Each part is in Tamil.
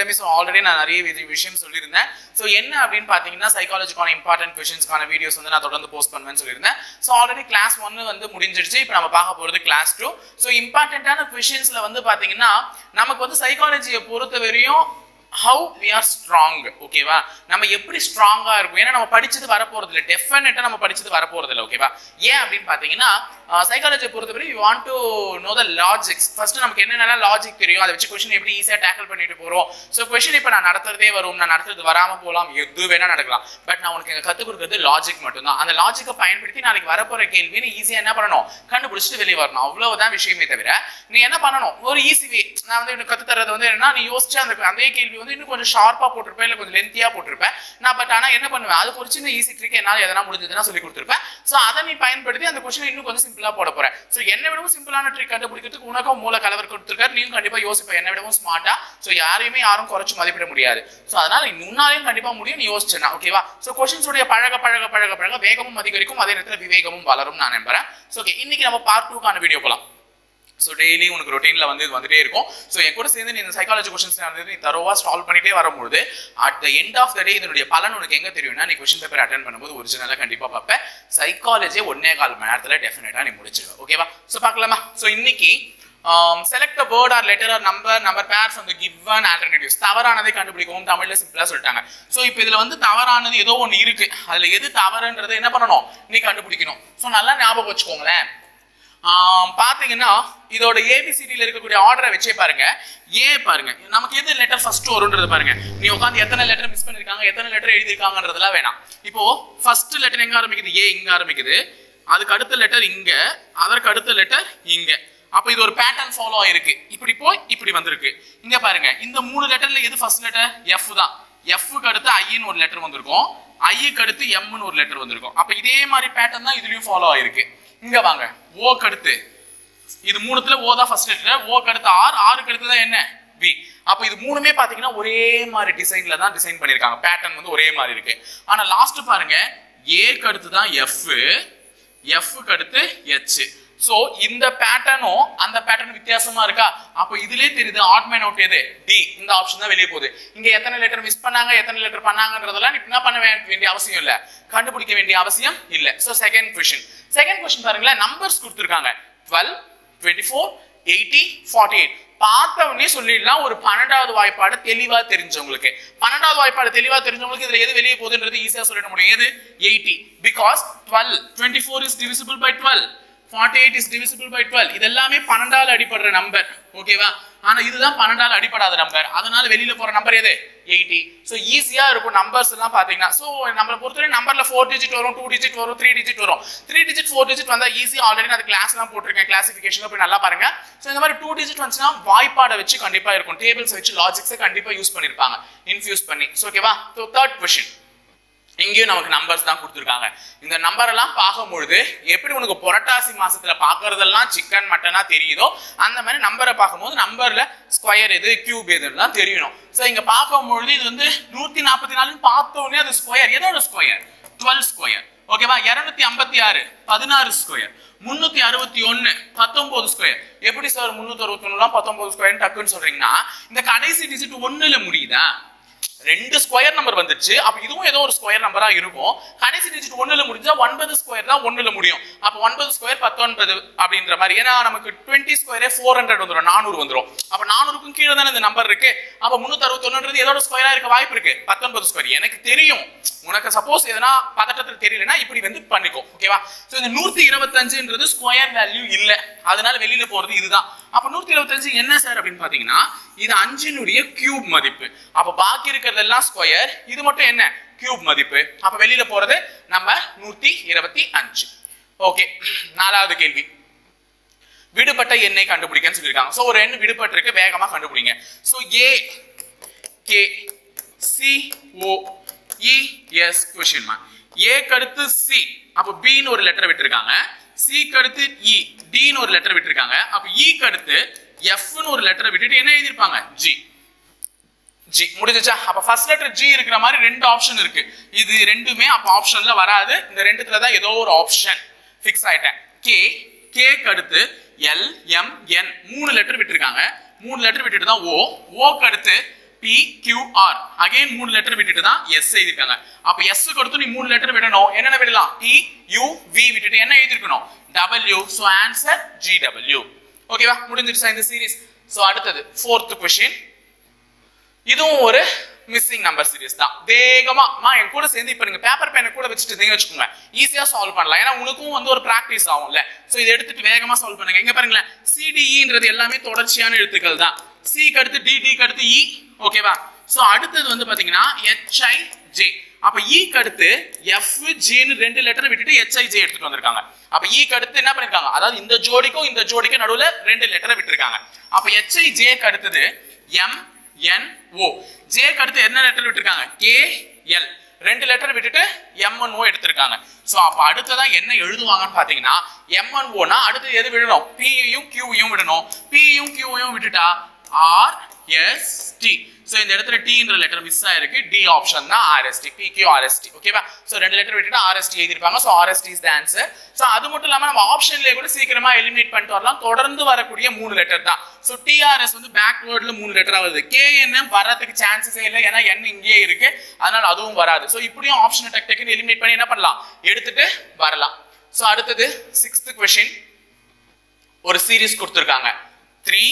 எல்லாமே ஸோ ஆல்ரெடி நான் நிறைய விஷயம் சொல்லியிருந்தேன். ஸோ என்ன அப்படின்னு பார்த்தீங்கன்னா சைக்காலஜிக்கான இம்பார்ட்டன்ட் கொஷின்ஸ்க்கான வீடியோஸ் வந்து நான் தொடர்ந்து போஸ்ட் பண்ணுவேன்னு சொல்லியிருந்தேன். ஸோ ஆல்ரெடி கிளாஸ் 1 வந்து முடிஞ்சிடுச்சு. இப்போ நம்ம பார்க்க போகிறது கிளாஸ் 2. ஸோ இம்பார்ட்டன்டான கொஷின்ஸ்ல வந்து பார்த்தீங்கன்னா நமக்கு வந்து சைக்காலஜியை பொறுத்த வரையும் how we are strong, ஓகேவா? நம்ம எப்படி ஸ்ட்ராங்கா இருக்கும், ஏன்னா நம்ம படிச்சது வர போறது இல்ல, டெஃபினட்டா நம்ம படிச்சது வர போறது இல்ல, ஓகேவா? ஏன் அப்படின்னு பாத்தீங்கன்னா சைக்காலஜியை பொறுத்தவரை you want to know the logics. First நமக்கு என்னென்ன லாஜிக் தெரியும், அதை வச்சு கொஸ்டின் எப்படி ஈஸியா டேக்கிள் பண்ணிட்டு போறோம். ஸோ கொஸ்டின் இப்போ நான் நடத்துறதே வரும், நான் நடத்துறது வராம போகலாம், எது வேணா நடக்கலாம். பட் நான் உனக்கு கற்றுக் கொடுக்குறது லாஜிக் மட்டும்தான். அந்த லாஜிக்கை பயன்படுத்தி நாளைக்கு வரப்போற கேள்வின்னு ஈஸியா என்ன பண்ணணும், கண்டுபிடிச்சிட்டு வெளியே வரணும். அவ்வளவுதான் விஷயமே தவிர நீ என்ன பண்ணணும், ஒரு ஈஸி வே. நான் வந்து எனக்கு கத்து தர்றது வந்து என்னன்னா, நீ யோசிச்சு அதே கேள்வி வந்து இன்னும் கொஞ்சம் ஷார்ப்பா போட்டிருப்பேன், இல்ல கொஞ்சம் லென்த்தியா போட்டிருப்பேன் நான். பட் ஆனா என்ன பண்ணுவேன், அதுக்கு ஒரு சின்ன ஈஸி ட்ரிக் என்னால எதனா முடிஞ்சதுன்னா சொல்லி கொடுத்துருப்பேன். ஸோ அதை நீ பயன்படுத்தி அந்த கொஸ்டின் இன்னும் கொஞ்சம் சிம்பிளா போட போறேன். ஸோ என்னை விடவும் சிம்பிளான ட்ரிக் கண்டுபிடிக்கிறதுக்கு உனக்கும் மூல கலவர் கொடுத்துருக்காரு, நீயும் கண்டிப்பா யோசிப்பேன் என்னை விடவும் ஸ்மார்ட்டா. ஸோ யாரும் குறைச்சு மதிப்பிட முடியாது. ஸோ அதனால முன்னாலேயும் கண்டிப்பா முடியும், நீ யோசிச்சேன்னா, ஓகேவா? ஸோ கொஸ்டின்ஸ் உடைய பழக பழக பழக பழக வேகமும் அதிகரிக்கும், அதே நேரத்தில் விவேகமும் வளரும் நான் நம்புறேன். ஸோ ஓகே, இன்னைக்கு நம்ம பார்ட் 2க்கான வீடியோ போலாம். ஸோ டெய்லி உனக்கு ரொட்டீன்ல வந்து இது வந்துட்டே இருக்கும். ஸோ என் கூட சேர்ந்து நீ இந்த சைக்காலஜி கொஸ்டின்ஸ் நீ தரோவா சால்வ் பண்ணிட்டே வரும்போது at the end of the day இதனுடைய பலன் உனக்கு எங்க தெரியும்னா, நீ கொஸ்டின் பேப்பர் அட்டென்ட் பண்ணும்போது ஒரிஜினலாக கண்டிப்பா பார்ப்பேன். சைக்காலஜி 1.25 மணி நேரத்தில் டெஃபினட்டா நீ முடிச்சிருவேன், ஓகேவா? ஸோ பார்க்கலாமா? ஸோ இன்னைக்கு select a word or letter or number pair from the given alternatives. தவறானதை கண்டுபிடிக்கவும் தமிழ்ல சிம்பிளா சொல்லிட்டாங்க. சோ இப்போ இதுல வந்து தவறானது ஏதோ ஒன்னு இருக்கு, அதுல எது தவறுன்றதை என்ன பண்ணணும், நீ கண்டுபிடிக்கணும். சோ நல்லா ஞாபகம் வச்சுக்கோங்களேன். பாத்தீங்கன்னா இதோட ஏபிசிடில இருக்கக்கூடிய ஆர்டரை வச்சே பாருங்க. ஏ பாருங்க, நமக்கு எது லெட்டர் ஃபர்ஸ்ட் வரும்ன்றது பாருங்க. நீ உட்காந்து எத்தனை லெட்டர் மிஸ் பண்ணிருக்காங்க, எத்தனை லெட்டர் எழுதிருக்காங்கன்றதுலாம் வேணாம். இப்போ ஃபர்ஸ்ட் லெட்டர் எங்க ஆரம்பிக்குது, ஏ இங்க ஆரம்பிக்குது. அதுக்கு அடுத்த லெட்டர் இங்க, அதற்கு அடுத்த லெட்டர் இங்க. அப்ப இது ஒரு பேட்டர்ன் ஃபாலோ ஆயிருக்கு. இப்படி போய் இப்படி வந்திருக்கு. இங்க பாருங்க, இந்த 3 லெட்டர்ல எது ஃபர்ஸ்ட் லெட்டர், எஃப் தான். எஃப்க்கு அடுத்து ஐன்னு ஒரு லெட்டர் வந்திருக்கும், ஐக்கு அடுத்து எம்னு ஒரு லெட்டர் வந்திருக்கும். அப்ப இதே மாதிரி பேட்டர்ன் தான் இதுலயும் ஃபாலோ ஆயிருக்கு. இங்க வாங்க, ஓக்கு அடுத்து இது 3த்துல ஓ தான் ஃபர்ஸ்ட் லெட்டர், ஓக்கு அடுத்து ஆர், ஆருக்கு அடுத்து தான் என்ன, பி. அப்ப இது 3மே பாத்தீங்கன்னா ஒரே மாதிரி டிசைன்ல தான் டிசைன் பண்ணிருக்காங்க. பேட்டர்ன் வந்து ஒரே மாதிரி இருக்கு. ஆனா லாஸ்ட் பாருங்க, ஏக்கு அடுத்து தான் எஃப், எஃப்க்கு அடுத்து எச். சோ இந்த பேட்டர்னும் அந்த பேட்டர்ன் வித்தியாசமா இருக்கா? அப்ப இதுலயே தெரியுது ஆட் மேன் அவுட் எது, டி. இந்த ஆப்ஷன் தான் வெளியே போகுது. இங்க எத்தனை லெட்டர் மிஸ் பண்ணாங்க, எத்தனை லெட்டர் பண்ணாங்கன்றதெல்லாம் நீ என்ன பண்ண வேண்டிய அவசியம் இல்ல, கண்டுபிடிக்க வேண்டிய அவசியம் இல்ல. சோ செகண்ட் கொஸ்டின் பாருங்களேன், நம்பர்ஸ் கொடுத்துருக்காங்க 12, 24, 80, 48. பார்த்தவனே சொல்லிடலாம், ஒரு 12வது வாய்ப்பாடு தெளிவா தெரிஞ்சவங்களுக்கு. 12வது வாய்ப்பாடு தெளிவா தெரிஞ்சவங்களுக்கு இதுல எது வெளியே போகுதுன்றது ஈஸியா சொல்லிட முடியும். எது 80, because 12, 24 is divisible by 12, 48 is divisible by 12. இது எல்லாமே 12ஆல் அடிபடுற நம்பர், ஓகேவா? ஆனா இதுதான் 12ஆல் அடிபடாத நம்பர், அதனால வெளியில போற நம்பர் எது, 80. சோ ஈஸியா இருக்கும் நம்பர்ஸ் எல்லாம் பாத்தீங்கன்னா. சோ நம்மள பொறுத்தவரை நம்பர்ல 4 டிஜிட் வரும், 2 டிஜிட் வரும், 3 டிஜிட் வரும். 3 டிஜிட் 4 டிஜிட் வந்தா ஈஸி. ஆல்ரெடி நான் கிளாஸ் எல்லாம் போட்டிருக்கேன், கிளாசிஃபிகேஷன்ல போய் நல்லா பாருங்க. சோ இந்த மாதிரி 2 டிஜிட் வந்துச்சுன்னா வாய்ப்பாடை வச்சு கண்டிப்பா இருக்கும், டேபிள்ஸ் வச்சு லாஜிக்ஸை கண்டிப்பா யூஸ் பண்ணிருப்பாங்க, இன்ஃபியூஸ் பண்ணி. ஓகேவா? சோ தேர்ட் கொஸ்டின், இங்கேயும் நமக்கு நம்பர்ஸ் தான் கொடுத்துருக்காங்க. இந்த நம்பர் எல்லாம் பார்க்கும்பொழுது எப்படி உனக்கு புரட்டாசி மாசத்துல பாக்குறதெல்லாம் சிக்கன் மட்டனா தெரியுதோ, அந்த மாதிரி நம்பரை பார்க்கும்போது நம்பர்ல ஸ்கொயர் எது, கியூப் எதுலாம் தெரியணும். சோ இங்க பார்க்கும்பொழுது இது வந்து 144 பார்த்தோன்னே அது ஸ்கொயர். எதோட ஸ்கொயர், 12 ஸ்கொயர், ஓகேவா? 256 16 ஸ்கொயர், 361 19 ஸ்கொயர். எப்படி சார் 361 19 ஸ்கொயர் டக்குன்னு சொல்றீங்கன்னா, இந்த கடைசி டிஜிட் 1ல முடியுதா? 2 ஸ்கொயர் நம்பர் வந்துச்சு. அப்ப இதுவும் ஏதோ ஒரு ஸ்கொயர் நம்பரா இருக்கும். கடைசி டிஜிட் 1ல முடிஞ்சா 9 ஸ்கொயர் தான் 1ல முடியும். அப்ப 9 ஸ்கொயர் 19 அப்படின்ற மாதிரி. ஏன்னா நமக்கு 20 ஸ்கொயரே 400 வந்துரும், 400 வந்துரும். அப்ப 400க்கும் கீழே தானே இந்த நம்பர் இருக்கு. அப்ப 361ன்றது ஏதோட ஸ்கொயரா இருக்க வாய்ப்பு இருக்கு, 19 ஸ்கொயர். எனக்கு தெரியும், உனக்கு சப்போஸ் எதனா பதட்டத்துல தெரியலனா இப்படி வந்து பண்ணிக்கோ, ஓகேவா? சோ இந்த 125ன்றது ஸ்கொயர் வேல்யூ இல்ல, அதனால வெளியில போறது இதுதான். அப்ப 125 என்ன சார் அப்படின்னு பாத்தீங்கன்னா, இது 5னுடைய கியூப் மதிப்பு. அப்ப பாக்கி இருக்கிறதெல்லாம் ஸ்கொயர், இது மட்டும் என்ன, கியூப் மதிப்பு. அப்ப வெளியில போறது நம்ம 125. ஓகே, 4வது கேள்வி, விடுபட்ட எண்ணை கண்டுபிடிக்கன்னு சொல்லியிருக்காங்க. சோ ஒரு எண் விடுபட்டு இருக்கு, வேகமா கண்டுபிடிங்க. So A K C O E S question mark. ஏக்கு அடுத்து சி, அப்ப பின்னு ஒரு லெட்டர் விட்டுருக்காங்க. சிக்கு அடுத்து இ, டின்னு ஒரு லெட்டர் விட்டுருக்காங்க. அப்ப இக்கு அடுத்து எஃப்னு ஒரு லெட்டர் விட்டுட்டு என்ன எழுதிருப்பாங்க, ஜி. ஜி முடிஞ்சுச்சா? அப்ப ஃபர்ஸ்ட் லெட்டர் ஜி இருக்கிற மாதிரி 2 ஆப்ஷன் இருக்கு. இது ரெண்டுமே அப்ப ஆப்ஷன்ல வராது. இந்த ரெண்டுத்துல தான் ஏதோ ஒரு ஆப்ஷன் ஃபிக்ஸ் ஆயிட்டேன். கே, கேக்கு அடுத்து எல் எம் என் 3 லெட்டர் விட்டுருக்காங்க. 3 லெட்டர் விட்டுட்டு தான் ஓ, ஓக்கு அடுத்து PQR again 3 லெட்டர் விட்டுட்டு தான் S எழுதிருக்காங்க. அப்ப S க்கு அடுத்து நீ 3 லெட்டர் விடணும். என்னென்ன விடலாம்? TUV விட்டுட்டு என்ன எழுதிருக்கணும்? W. So answer GW. ஓகேவா? முடிஞ்சிருச்சா இந்த சீரிஸ்? சோ அடுத்தது 4th क्वेश्चन. இதுவும் ஒரு மிஸ்ஸிங் நம்பர் சீரிஸ் தான். வேகமா என் கூட சேர்ந்து இப்ப நீங்க பேப்பர் பேனை கூட வச்சுட்டு வச்சுக்கோங்க, ஈஸியா சால்வ் பண்ணலாம். ஏன்னா உனக்கும் வந்து ஒரு பிராக்டிஸ் ஆகும்ல. சோ இதை எடுத்துட்டு வேகமா சால்வ் பண்ணுங்க. இங்க பாருங்களேன், CDEன்றது எல்லாமே தொடர்ச்சியான எழுத்துக்கள் தான். C க்கு அடுத்து D, D க்கு அடுத்து E. ஓகேவா? சோ அடுத்தது வந்து பாத்தீங்கன்னா HIJ. அப்ப E க்கு அடுத்து F G ன்னு ரெண்டு லெட்டர் விட்டுட்டு HIJ எடுத்துட்டு வந்திருக்காங்க. அப்ப E க்கு அடுத்து என்ன பண்ணிருக்காங்க? அதாவது இந்த ஜோடிக்கும் இந்த ஜோடிக்கும் நடுவுல ரெண்டு லெட்டர் விட்டுருக்காங்க. அப்ப HIJ க்கு அடுத்தது MNO. J க்கு அடுத்து என்ன லெட்டர் விட்டுருக்காங்க? KL. ரெண்டு லெட்டர் விட்டுட்டு MNO எடுத்திருக்காங்க. சோ அப்ப அடுத்ததா என்ன எழுதுவாங்கன்னு பாத்தீங்கன்னா, MNO னா அடுத்து எது விடணும்? P யும் Q யும் விடணும். P யும் Q யும் விட்டுட்டா RST. சோ இந்த இடத்துல T என்ற லெட்டர் மிஸ் ஆயிருக்கு. D ஆப்ஷன் தான் RST. PQRST. ஓகேவா? சோ ரெண்டு லெட்டர் விட்டுட்டு RST எழுதிருப்பாங்க. So RST is the answer. So அது மட்டும் இல்லாம நம்ம ஆப்ஷன்லயே கூட சீக்கிரமா எலிமினேட் பண்ணிட்டு வரலாம். தொடர்ந்து வரக்கூடிய 3 லெட்டர் தான். சோ TRS வந்து பேக்வேர்ட்ல 3 லெட்டரா வருது. KN வரதுக்கு சான்சஸே இல்ல, ஏன்னா N இங்கேயே இருக்கு. அதனால அதுவும் வராது. சோ இப்படியும் ஆப்ஷனை டக் டக்குன்னு எலிமினேட் பண்ணி என்ன பண்ணலாம்? எடுத்துட்டு வரலாம். சோ அடுத்தது 6th क्वेश्चन. ஒரு சீரிஸ் கொடுத்திருக்காங்க. 3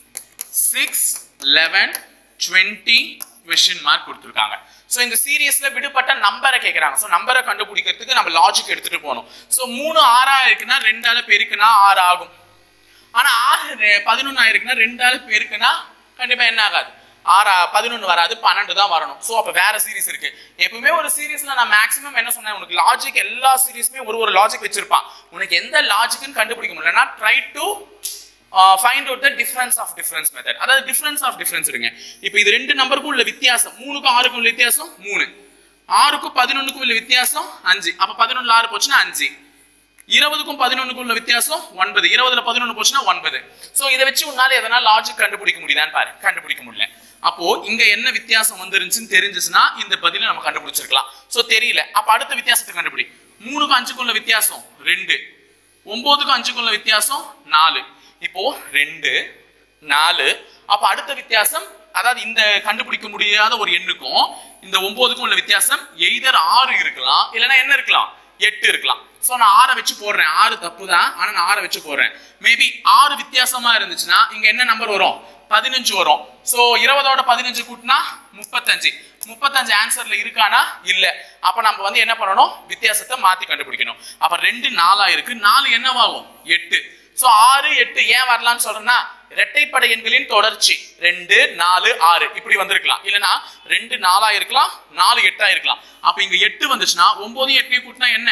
6 11 20 क्वेश्चन மார்க் கொடுத்திருக்காங்க. சோ இந்த சீரிஸ்ல விடுபட்ட நம்பரை கேக்குறாங்க. சோ நம்பரை கண்டுபிடிக்கிறதுக்கு நம்ம லாஜிக் எடுத்துட்டு போணும். சோ 3 6 இருக்குன்னா 2 ஆல பெருக்குனா 6 ஆகும். ஆனா 6 11 ஆயிருக்குன்னா 2 ஆல பெருக்குனா கண்டிப்பா என்ன ஆகாது? 6 11 வராது, 12 தான் வரணும். சோ அப்ப வேற சீரிஸ் இருக்கு. எப்பவுமே ஒரு சீரிஸ்ல நான் மேக்ஸிமம் என்ன சொன்னேன், உனக்கு லாஜிக் எல்லா சீரிஸ்மே ஒரு லாஜிக் வச்சிருப்பான். உனக்கு எந்த லாஜிக்னு கண்டுபிடிக்க முடியலன்னா try to find out the difference of difference method. அதாவது difference of difference இருங்க. இப்போ இது ரெண்டு நம்பருக்கும் உள்ள வித்தியாசம், 3 க்கும் 6 க்கும் உள்ள வித்தியாசம் 3, 6 க்கும் 11 க்கும் உள்ள வித்தியாசம் 5. அப்ப 11ல 6 போச்சுனா 5. 20 க்கும் 11 க்கும் உள்ள வித்தியாசம் 9. 20ல 11 போச்சுனா 9. சோ இத வெச்சு உன்னால எதனா லாஜிக் கண்டுபிடிக்க முடியுதான்னு பாரு. கண்டுபிடிக்க முடியல. அப்போ இங்க என்ன வித்தியாசம் வந்துருந்துச்சுன்னு தெரிஞ்சுச்சுனா இந்த பதிலை நம்ம கண்டுபிடிச்சிருக்கலாம். சோ தெரியல. அப்ப அடுத்த வித்தியாசத்தை கண்டுபிடி. 3 க்கும் 5 க்கும் உள்ள வித்தியாசம் 2. 9 க்கும் 5 க்கும் உள்ள வித்தியாசம் 4. இப்போ 2 4. அப்ப அடுத்த வித்தியாசம், அதாவது இந்த கண்டுபிடிக்க முடியாத ஒரு எண்ணுக்கும் இந்த 9க்கும் உள்ள வித்தியாசம் எய்தர் 6 இருக்கலாம், இல்லனா என்ன இருக்கலாம்? 8 இருக்கலாம். சோ நான் 6 வெச்சு போடுறேன். 6 தப்பு தான், ஆனா நான் 6 வெச்சு போடுறேன். மேபி 6 வித்தியாசமா இருந்துச்சுன்னா இங்க என்ன நம்பர் வரும்? 15 வரும். சோ 20ஓட 15 கூட்டினா 35. 35 ஆன்சர்ல இருக்கானா? இல்ல. அப்ப நம்ம வந்து என்ன பண்ணணும்? வித்தியாசத்தை மாத்தி கண்டுபிடிக்கணும். அப்ப 2 4 இருக்கு. 4 என்னவாகும்? 8. சோ 6 8 ஏன் வரலாம்னு சொல்றேன்னா, இரட்டைப்படை எண்களின் தொடர்ச்சி 2 4 6 இப்படி வந்திருக்கலாம். இல்லனா 2 4 இருக்கலாம், 4 8 இருக்கலாம். அப்ப இங்க 8 வந்துச்சுனா 9 8 கூட்டினா என்ன?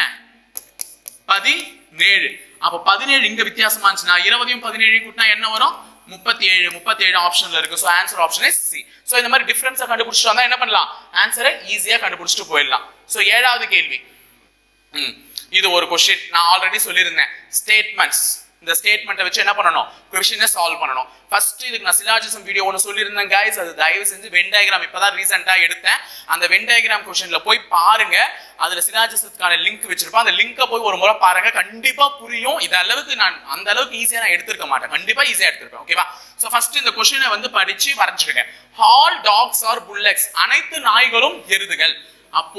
17. அப்ப 17 இங்க வித்தியாசமா இருந்துச்சுனா 20 17 கூட்டினா என்ன வரும்? 37. 37 ஆப்ஷன்ல இருக்கு. So answer option is C. So இந்த மாதிரி டிஃபரன்ஸை கண்டுபிடிச்சிட்டு வந்தா என்ன பண்ணலாம்? ஆன்சரை ஈஸியா கண்டுபிடிச்சிட்டு போயிடலாம். சோ 7வது கேள்வி. இது ஒரு क्वेश्चन நான் ஆல்ரெடி சொல்லியிருந்தேன். ஸ்டேட்மெண்ட்ஸ். இந்த ஸ்டேட்மெண்ட்டை வச்சு என்ன பண்ணணும்? क्वेश्चனை சால்வ் பண்ணணும். ஃபர்ஸ்ட் இதுக்கு நான் சிலாஜிசம் வீடியோ ஒன்னு சொல்லியிருந்தேன் गाइस. அது தயவு செஞ்சு வென் டயகிராம் இப்பதான் ரீசன்ட்டா எடுத்தேன். அந்த வென் டயகிராம் क्वेश्चன்ல போய் பாருங்க. அதுல சிலாஜிசத்துக்கான லிங்க் வச்சிருப்பேன். அந்த லிங்கை போய் ஒரு முறை பாருங்க, கண்டிப்பா புரியும். இது அளவுக்கு நான் அந்த அளவுக்கு ஈஸியா நான் எடுத்துக்க மாட்டேன், கண்டிப்பா ஈஸியா எடுத்துருப்பேன். ஓகேவா? சோ ஃபர்ஸ்ட் இந்த क्वेश्चனை வந்து படிச்சு வரைஞ்சிடுங்க. All dogs are bullocks. அனைத்து நாய்களும் எருதுகள். அப்போ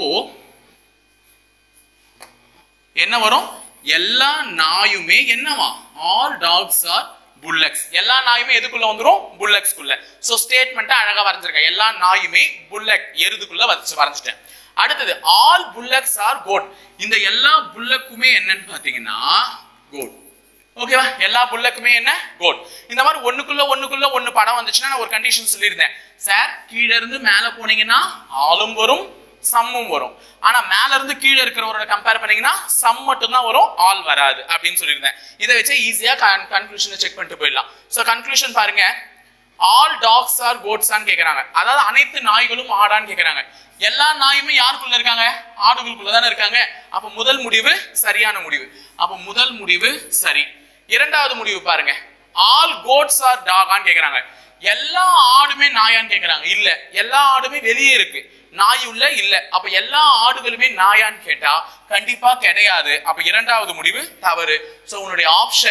என்ன வரும்? எல்லா நாயுமே என்னவா? All dogs are bullocks. எல்லா நாயுமே எதுக்குள்ள வந்துரும்? புல்லக்ஸ்க்குள்ள. சோ ஸ்டேட்மென்ட் அழகா வரைஞ்சிருக்கேன். எல்லா நாயுமே புல்லக் எருதுக்குள்ள வரைஞ்சிட்டேன். அடுத்தது ஆல் புல்லக்ஸ் ஆர் கோட். இந்த எல்லா புல்லக்குமே என்னன்னு பாத்தீங்கன்னா கோட். ஓகேவா? எல்லா புல்லக்குமே என்ன? கோட். இந்த மாதிரி ஒண்ணுக்குள்ள ஒண்ணு படம் வந்துச்சுன்னா நான் ஒரு கண்டிஷன் சொல்லியிருந்தேன். சார் கீழ இருந்து மேல போனீங்கன்னா ஆலும் வரும், சம்மும் வரும். ஆனா மேல இருந்து கீழே இருக்கிறவரோட கம்பேர் பண்ணீங்கன்னா சம் மட்டும் தான் வரும், ஆல் வராது அப்படின்னு சொல்லியிருந்தேன். இதை வச்சு ஈஸியா கன்க்ளூஷனை செக் பண்ணிட்டு போயிடலாம். சோ கன்க்ளூஷன் பாருங்க. ஆல் டாக்ஸ் ஆர் கோட்ஸான்னு கேக்குறாங்க. அதாவது அனைத்து நாய்களும் ஆடான்னு கேக்குறாங்க. எல்லா நாயுமே யாருக்குள்ள இருக்காங்க? ஆடுகளுக்குள்ள தானே இருக்காங்க. அப்ப முதல் முடிவு சரியான முடிவு. அப்ப முதல் முடிவு சரி. இரண்டாவது முடிவு பாருங்க. ஆல் கோட்ஸ் ஆர் டாகான்னு கேக்குறாங்க. எல்லா ஆடுமே நாயான்னு கேக்குறாங்க. இல்ல, எல்லா ஆடுமே வெளியே இருக்கு, நாய் உள்ள இல்ல. அப்ப எல்லா ஆடுகளுமே நாயான்னு கேட்டா கண்டிப்பா கிடையாது. அப்ப இரண்டாவது முடிவு தவறு. சோ உன்னுடைய ஆப்ஷன்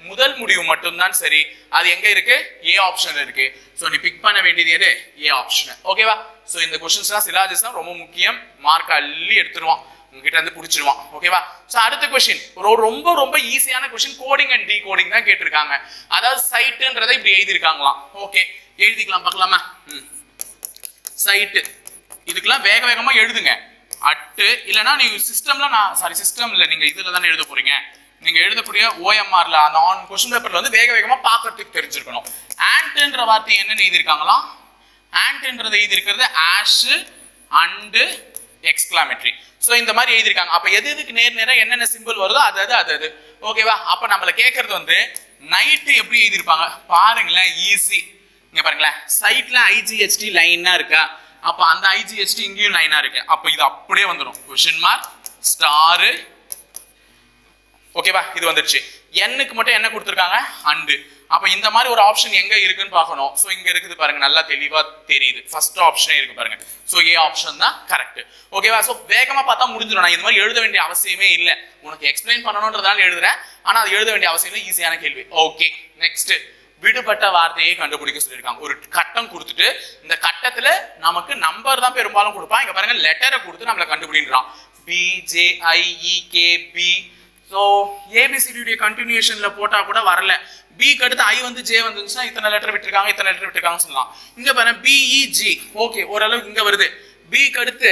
முதல் முடிவு மட்டும்தான் சரி. அது எங்க இருக்கு? ஏ ஆப்ஷன்ல இருக்கு. சோ நீ பிக் பண்ண வேண்டியது எது? A option. ஓகேவா? சோ இந்த क्वेश्चंसலாம் சிலாஜிசம் ரொம்ப முக்கியம். மார்க் அள்ளி எடுத்துருவான், உங்ககிட்ட இருந்து புடிச்சிடுவான். ஓகேவா? சோ அடுத்த क्वेश्चन ரொம்ப ரொம்ப ஈஸியான क्वेश्चन, கோடிங் அண்ட் டீகோடிங் தான் கேட்டிருக்காங்க. அதாவது சைட்ன்றதை இப்படி எழுதி இருக்காங்களாம். ஓகே, எழுதிக்கலாம் பார்க்கலாமா? சைட் இதுக்கெல்லாம் வேக வேகமா எழுதுங்க. அட்டு இல்லனா நீங்க சிஸ்டம்ல சிஸ்டம்ல நீங்க இதுல தான எழுத போறீங்க. நீங்க எழுதக்கூடிய ஓஎம்ஆர்ல அந்த ஆன் क्वेश्चन பேப்பர்ல வந்து வேக வேகமா பார்க்கிறதுக்கு தெரிஞ்சிருக்கணும். ஆண்ட்ன்ற வார்த்தை என்ன எழுதி இருக்காங்களா? ஆண்ட்ன்றதை எழுதி இருக்கிறது ஆஷ் அண்ட் எக்ஸ்கிளாமேட்டரி. சோ இந்த மாதிரி எழுதி இருக்காங்க. அப்ப எது எதுக்கு நேர் நேரா என்னென்ன சிம்பிள் வருதோ அது. ஓகேவா? அப்ப நம்மள கேக்குறது வந்து நைட் எப்படி எழுதி இருப்பாங்க பாருங்களேன். ஈஸி. இங்க பாருங்களேன், சைட்ல ஐஜிஹெச்டி லைனா இருக்கா? அப்ப அந்த ஐஜிஹெச்டி இங்கேயும் லைனா இருக்கு. அப்ப இது அப்படியே வந்துடும். Question mark star. ஓகேவா? இது வந்துருச்சு. எண்ணுக்கு மட்டும் என்ன கொடுத்திருக்காங்க? அண்ட். அப்ப இந்த மாதிரி ஒரு ஆப்ஷன் எங்க இருக்குன்னு பார்க்கணும். சோ இங்க இருக்குது பாருங்க, நல்லா தெளிவா தெரியுது. ஃபர்ஸ்ட் ஆப்ஷனே இருக்கு பாருங்க. சோ ஏ ஆப்ஷன் தான் கரெக்ட். ஓகேவா? சோ வேகமா பார்த்தா முடிஞ்சிடும். நான் இந்த மாதிரி எழுத வேண்டிய அவசியமே இல்ல. உனக்கு எக்ஸ்பிளைன் பண்ணணும்ன்றதால எழுதுறேன். ஆனா அது எழுத வேண்டிய அவசியம் இல்லை. ஈஸியான கேள்வி. ஓகே, நெக்ஸ்ட் விடுபட்ட வார்த்தையை கண்டுபிடிக்க சொல்லியிருக்காங்க. ஒரு கட்டம் கொடுத்துட்டு இந்த கட்டத்துல நமக்கு நம்பர் தான் பெரும்பாலும் கொடுப்பான். இங்க பாருங்க, லெட்டரை கொடுத்து நம்மள கண்டுபிடிக்கிறான். B J I E K B. So ABCD கண்டினியூஷன்ல போட்டா கூட வரல. பி க்கு அடுத்து ஐ வந்து ஜே வந்துச்சுன்னா இத்தனை லெட்டர் விட்டுருக்காங்க, இத்தனை லெட்டர் விட்டுருக்காங்க சொல்லலாம். இங்க பாருங்க பி இ ஜி. ஓகே, ஓரளவுக்கு இங்க வருது. பி க்கு அடுத்து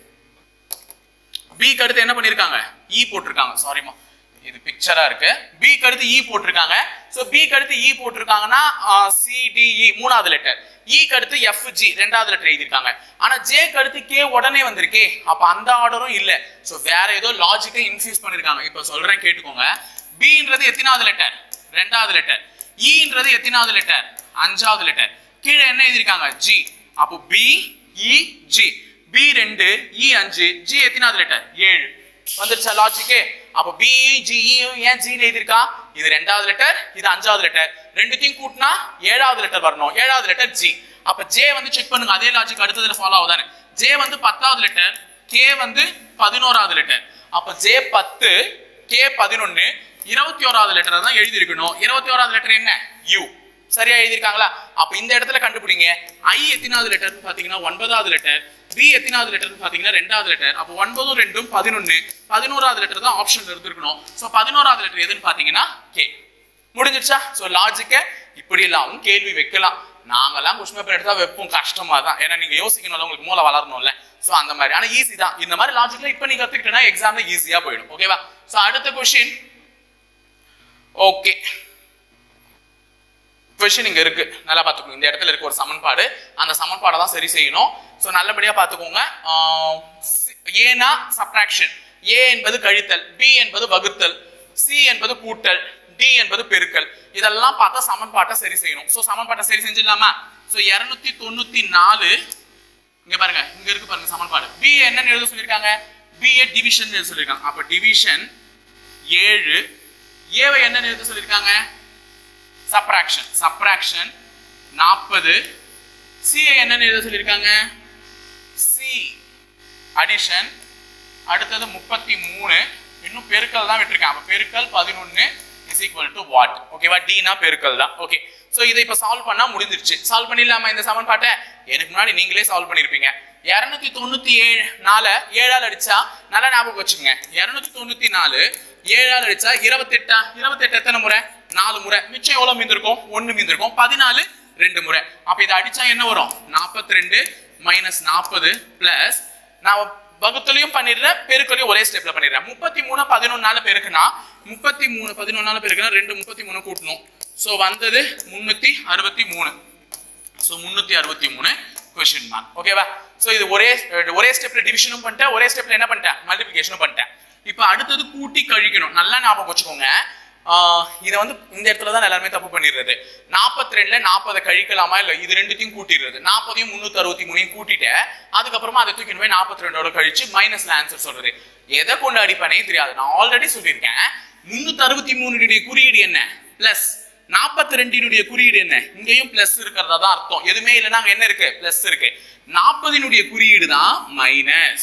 என்ன பண்ணிருக்காங்க? இ போட்டிருக்காங்க. சாரிமா, இது பிக்சரா இருக்கு. பி க்கு அடுத்து இ போட்டிருக்காங்க. சோ பி க்கு அடுத்து இ போட்டிருக்காங்கன்னா சி டி இ மூணாவது லெட்டர். இ க்கு அடுத்து எஃப் ஜி ரெண்டாவது லெட்டர் எழுதிருக்காங்க. ஆனா ஜே க்கு அடுத்து கே உடனே வந்திருக்கே. அப்ப அந்த ஆர்டரும் இல்ல. சோ வேற ஏதோ லாஜிக்கை இன்ஃபியூஸ் பண்ணிருக்காங்க. இப்ப சொல்றேன் கேட்டுக்கோங்க. பின்றது எத்தனாவது லெட்டர்? ரெண்டாவது லெட்டர். ஈன்றது எத்தனாவது லெட்டர்? அஞ்சாவது லெட்டர். கீழே என்ன எழுதிருக்காங்க? ஜி. அப்போ B E G. B 2 E 5 G எத்தனாவது லெட்டர்? 7. வந்துருச்சா லாஜிக்கே? அப்ப பி ஜி ஏன் ஜி எழுதிருக்கா? இது ரெண்டாவது லெட்டர், இது அஞ்சாவது லெட்டர். ரெண்டுத்தையும் கூட்டினா ஏழாவது லெட்டர் வரணும். ஏழாவது லெட்டர் ஜி. அப்ப ஜே வந்து செக் பண்ணுங்க. அதே லாஜிக் அடுத்ததுல ஃபாலோ ஆகுதானே? ஜே வந்து 10வது லெட்டர், கே வந்து 11வது லெட்டர். அப்ப ஜே 10 கே 11 21வது லெட்டர் தான் எழுதி இருக்கணும். 21வது லெட்டர் என்ன? யூ. சரியா எழுதிருக்காங்களா? அப்ப இந்த இடத்துல கண்டுபிடிங்க. ஐ எத்தனாவது லெட்டர் பாத்தீங்கன்னா 9வது லெட்டர். பி எத்தனாவது லெட்டர் பாத்தீங்கன்னா 2வது லெட்டர். அப்ப 9 2 11. 11வது லெட்டர் தான் ஆப்ஷன்ல இருந்திருக்கணும். சோ 11வது லெட்டர் எதுன்னு பாத்தீங்கன்னா கே. முடிஞ்சிருச்சா? சோ லாஜிக்க இப்படி எல்லாம் கேள்வி வைக்கலாம். நாங்கெல்லாம் क्वेश्चन பேப்பர் எடுத்தா வைப்போம், கஷ்டமா தான். ஏன்னா நீங்க யோசிக்கணும்ல, உங்களுக்கு மூளை வளரணும்ல. சோ அந்த மாதிரி. ஆனா ஈஸி தான். இந்த மாதிரி லாஜிக்ல இப்ப நீங்க கத்துக்கிட்டனா எக்ஸாம்ல ஈஸியா போயிடும். ஓகேவா? சோ அடுத்த क्वेश्चन. ஓகே, क्वेश्चन இங்க இருக்கு, நல்லா பாத்துக்கோங்க. இந்த இடத்துல இருக்கு ஒரு சமன்பாடு. அந்த சமன்பாடை தான் சரி செய்யணும். சோ நல்லபடியா பாத்துக்கோங்க. ஏனா சப்ட்ராக்ஷன், ஏ என்பது கழித்தல், பி என்பது வகுத்தல், சி என்பது கூட்டல், டி என்பது பெருக்கல். இதெல்லாம் பார்த்தா சமன்பாட்டை சரி செய்யணும். சோ சமன்பாட்டை சரி செஞ்சிடலாமா? சோ 294 இங்க பாருங்க, இங்க இருக்கு பாருங்க சமன்பாடு. பி என்ன எழுத சொல்லிருக்காங்க? பி ஏ டிவிஷன் எழுத சொல்லிருக்காங்க. அப்ப டிவிஷன் 7. ஏவை என்ன எழுத சொல்லிருக்காங்க? சப்ட்ராக்ஷன். சப்ட்ராக்ஷன் 40. சி என்ன எழுத சொல்லிருக்காங்க? C addition. அடுத்தது 33. இன்னும் பெருக்கல் தான் விட்டுருக்காங்க. அப்ப பெருக்கல் 11 is equal to what? ஓகேவா? டி னா பெருக்கல் தான். ஓகே, சோ இதை இப்ப சால்வ் பண்ணா முடிஞ்சிருச்சு. சால்வ் பண்ணிடலாமா இந்த சமன்பாட்டை? எனக்கு முன்னாடி நீங்களே சால்வ் பண்ணிருப்பீங்க. 297 4 7 ஆல் அடிச்சா நல்லா ஞாபகம் வச்சுக்கோங்க. 294 7 ஆல் அடிச்சா 28. 28 எத்தனை முறை? 4 முறை. மிச்சம் எவ்வளவு மீந்திருக்கும்? 1 மீந்திருக்கும். 14 2 முறை. அப்ப இதை அடிச்சா என்ன வரும்? 42 மைனஸ் 40 பிளஸ் நான் வகுத்தலையும் பண்ணிடுறேன், பெருக்கலையும் ஒரே ஸ்டெப்ல பண்ணிடுறேன். 33 11 பெருக்குனா 33 11 பெருக்குனா 2 33 கூட்டணும். சோ வந்தது 363. So 363 question mark. ஓகேவா? சோ இது ஒரே ஸ்டெப்ல டிவிஷனும் பண்ணிட்டேன், ஒரே ஸ்டெப்ல என்ன பண்ணிட்டேன்? மல்டிப்ளிகேஷனும் பண்ணிட்டேன். இப்போ அடுத்தது கூட்டி கழிக்கணும். நல்லா ஞாபகம் வச்சுக்கோங்க. இதை வந்து இந்த இடத்துல தான் எல்லாருமே தப்பு பண்ணிடுறது. 42ல 40 கழிக்கலாமா இல்ல? இது ரெண்டுத்தையும் கூட்டிடுறது. 40யும் 363 கூட்டிட்டு அதுக்கப்புறமா அதை தூக்கி போய் 42ஓட கழிச்சு மைனஸ்ல ஆன்சர் சொல்றது. எதை கொண்டு அடிப்பனே தெரியாது. நான் ஆல்ரெடி சொல்லியிருக்கேன். 363 குறியீடு என்ன? பிளஸ். 42 குறியீடு என்ன? இங்கேயும் பிளஸ் இருக்கிறதா தான் அர்த்தம். எதுவுமே இல்லைன்னா அங்க என்ன இருக்கு? பிளஸ் இருக்கு. 40 குறியீடு தான் மைனஸ்.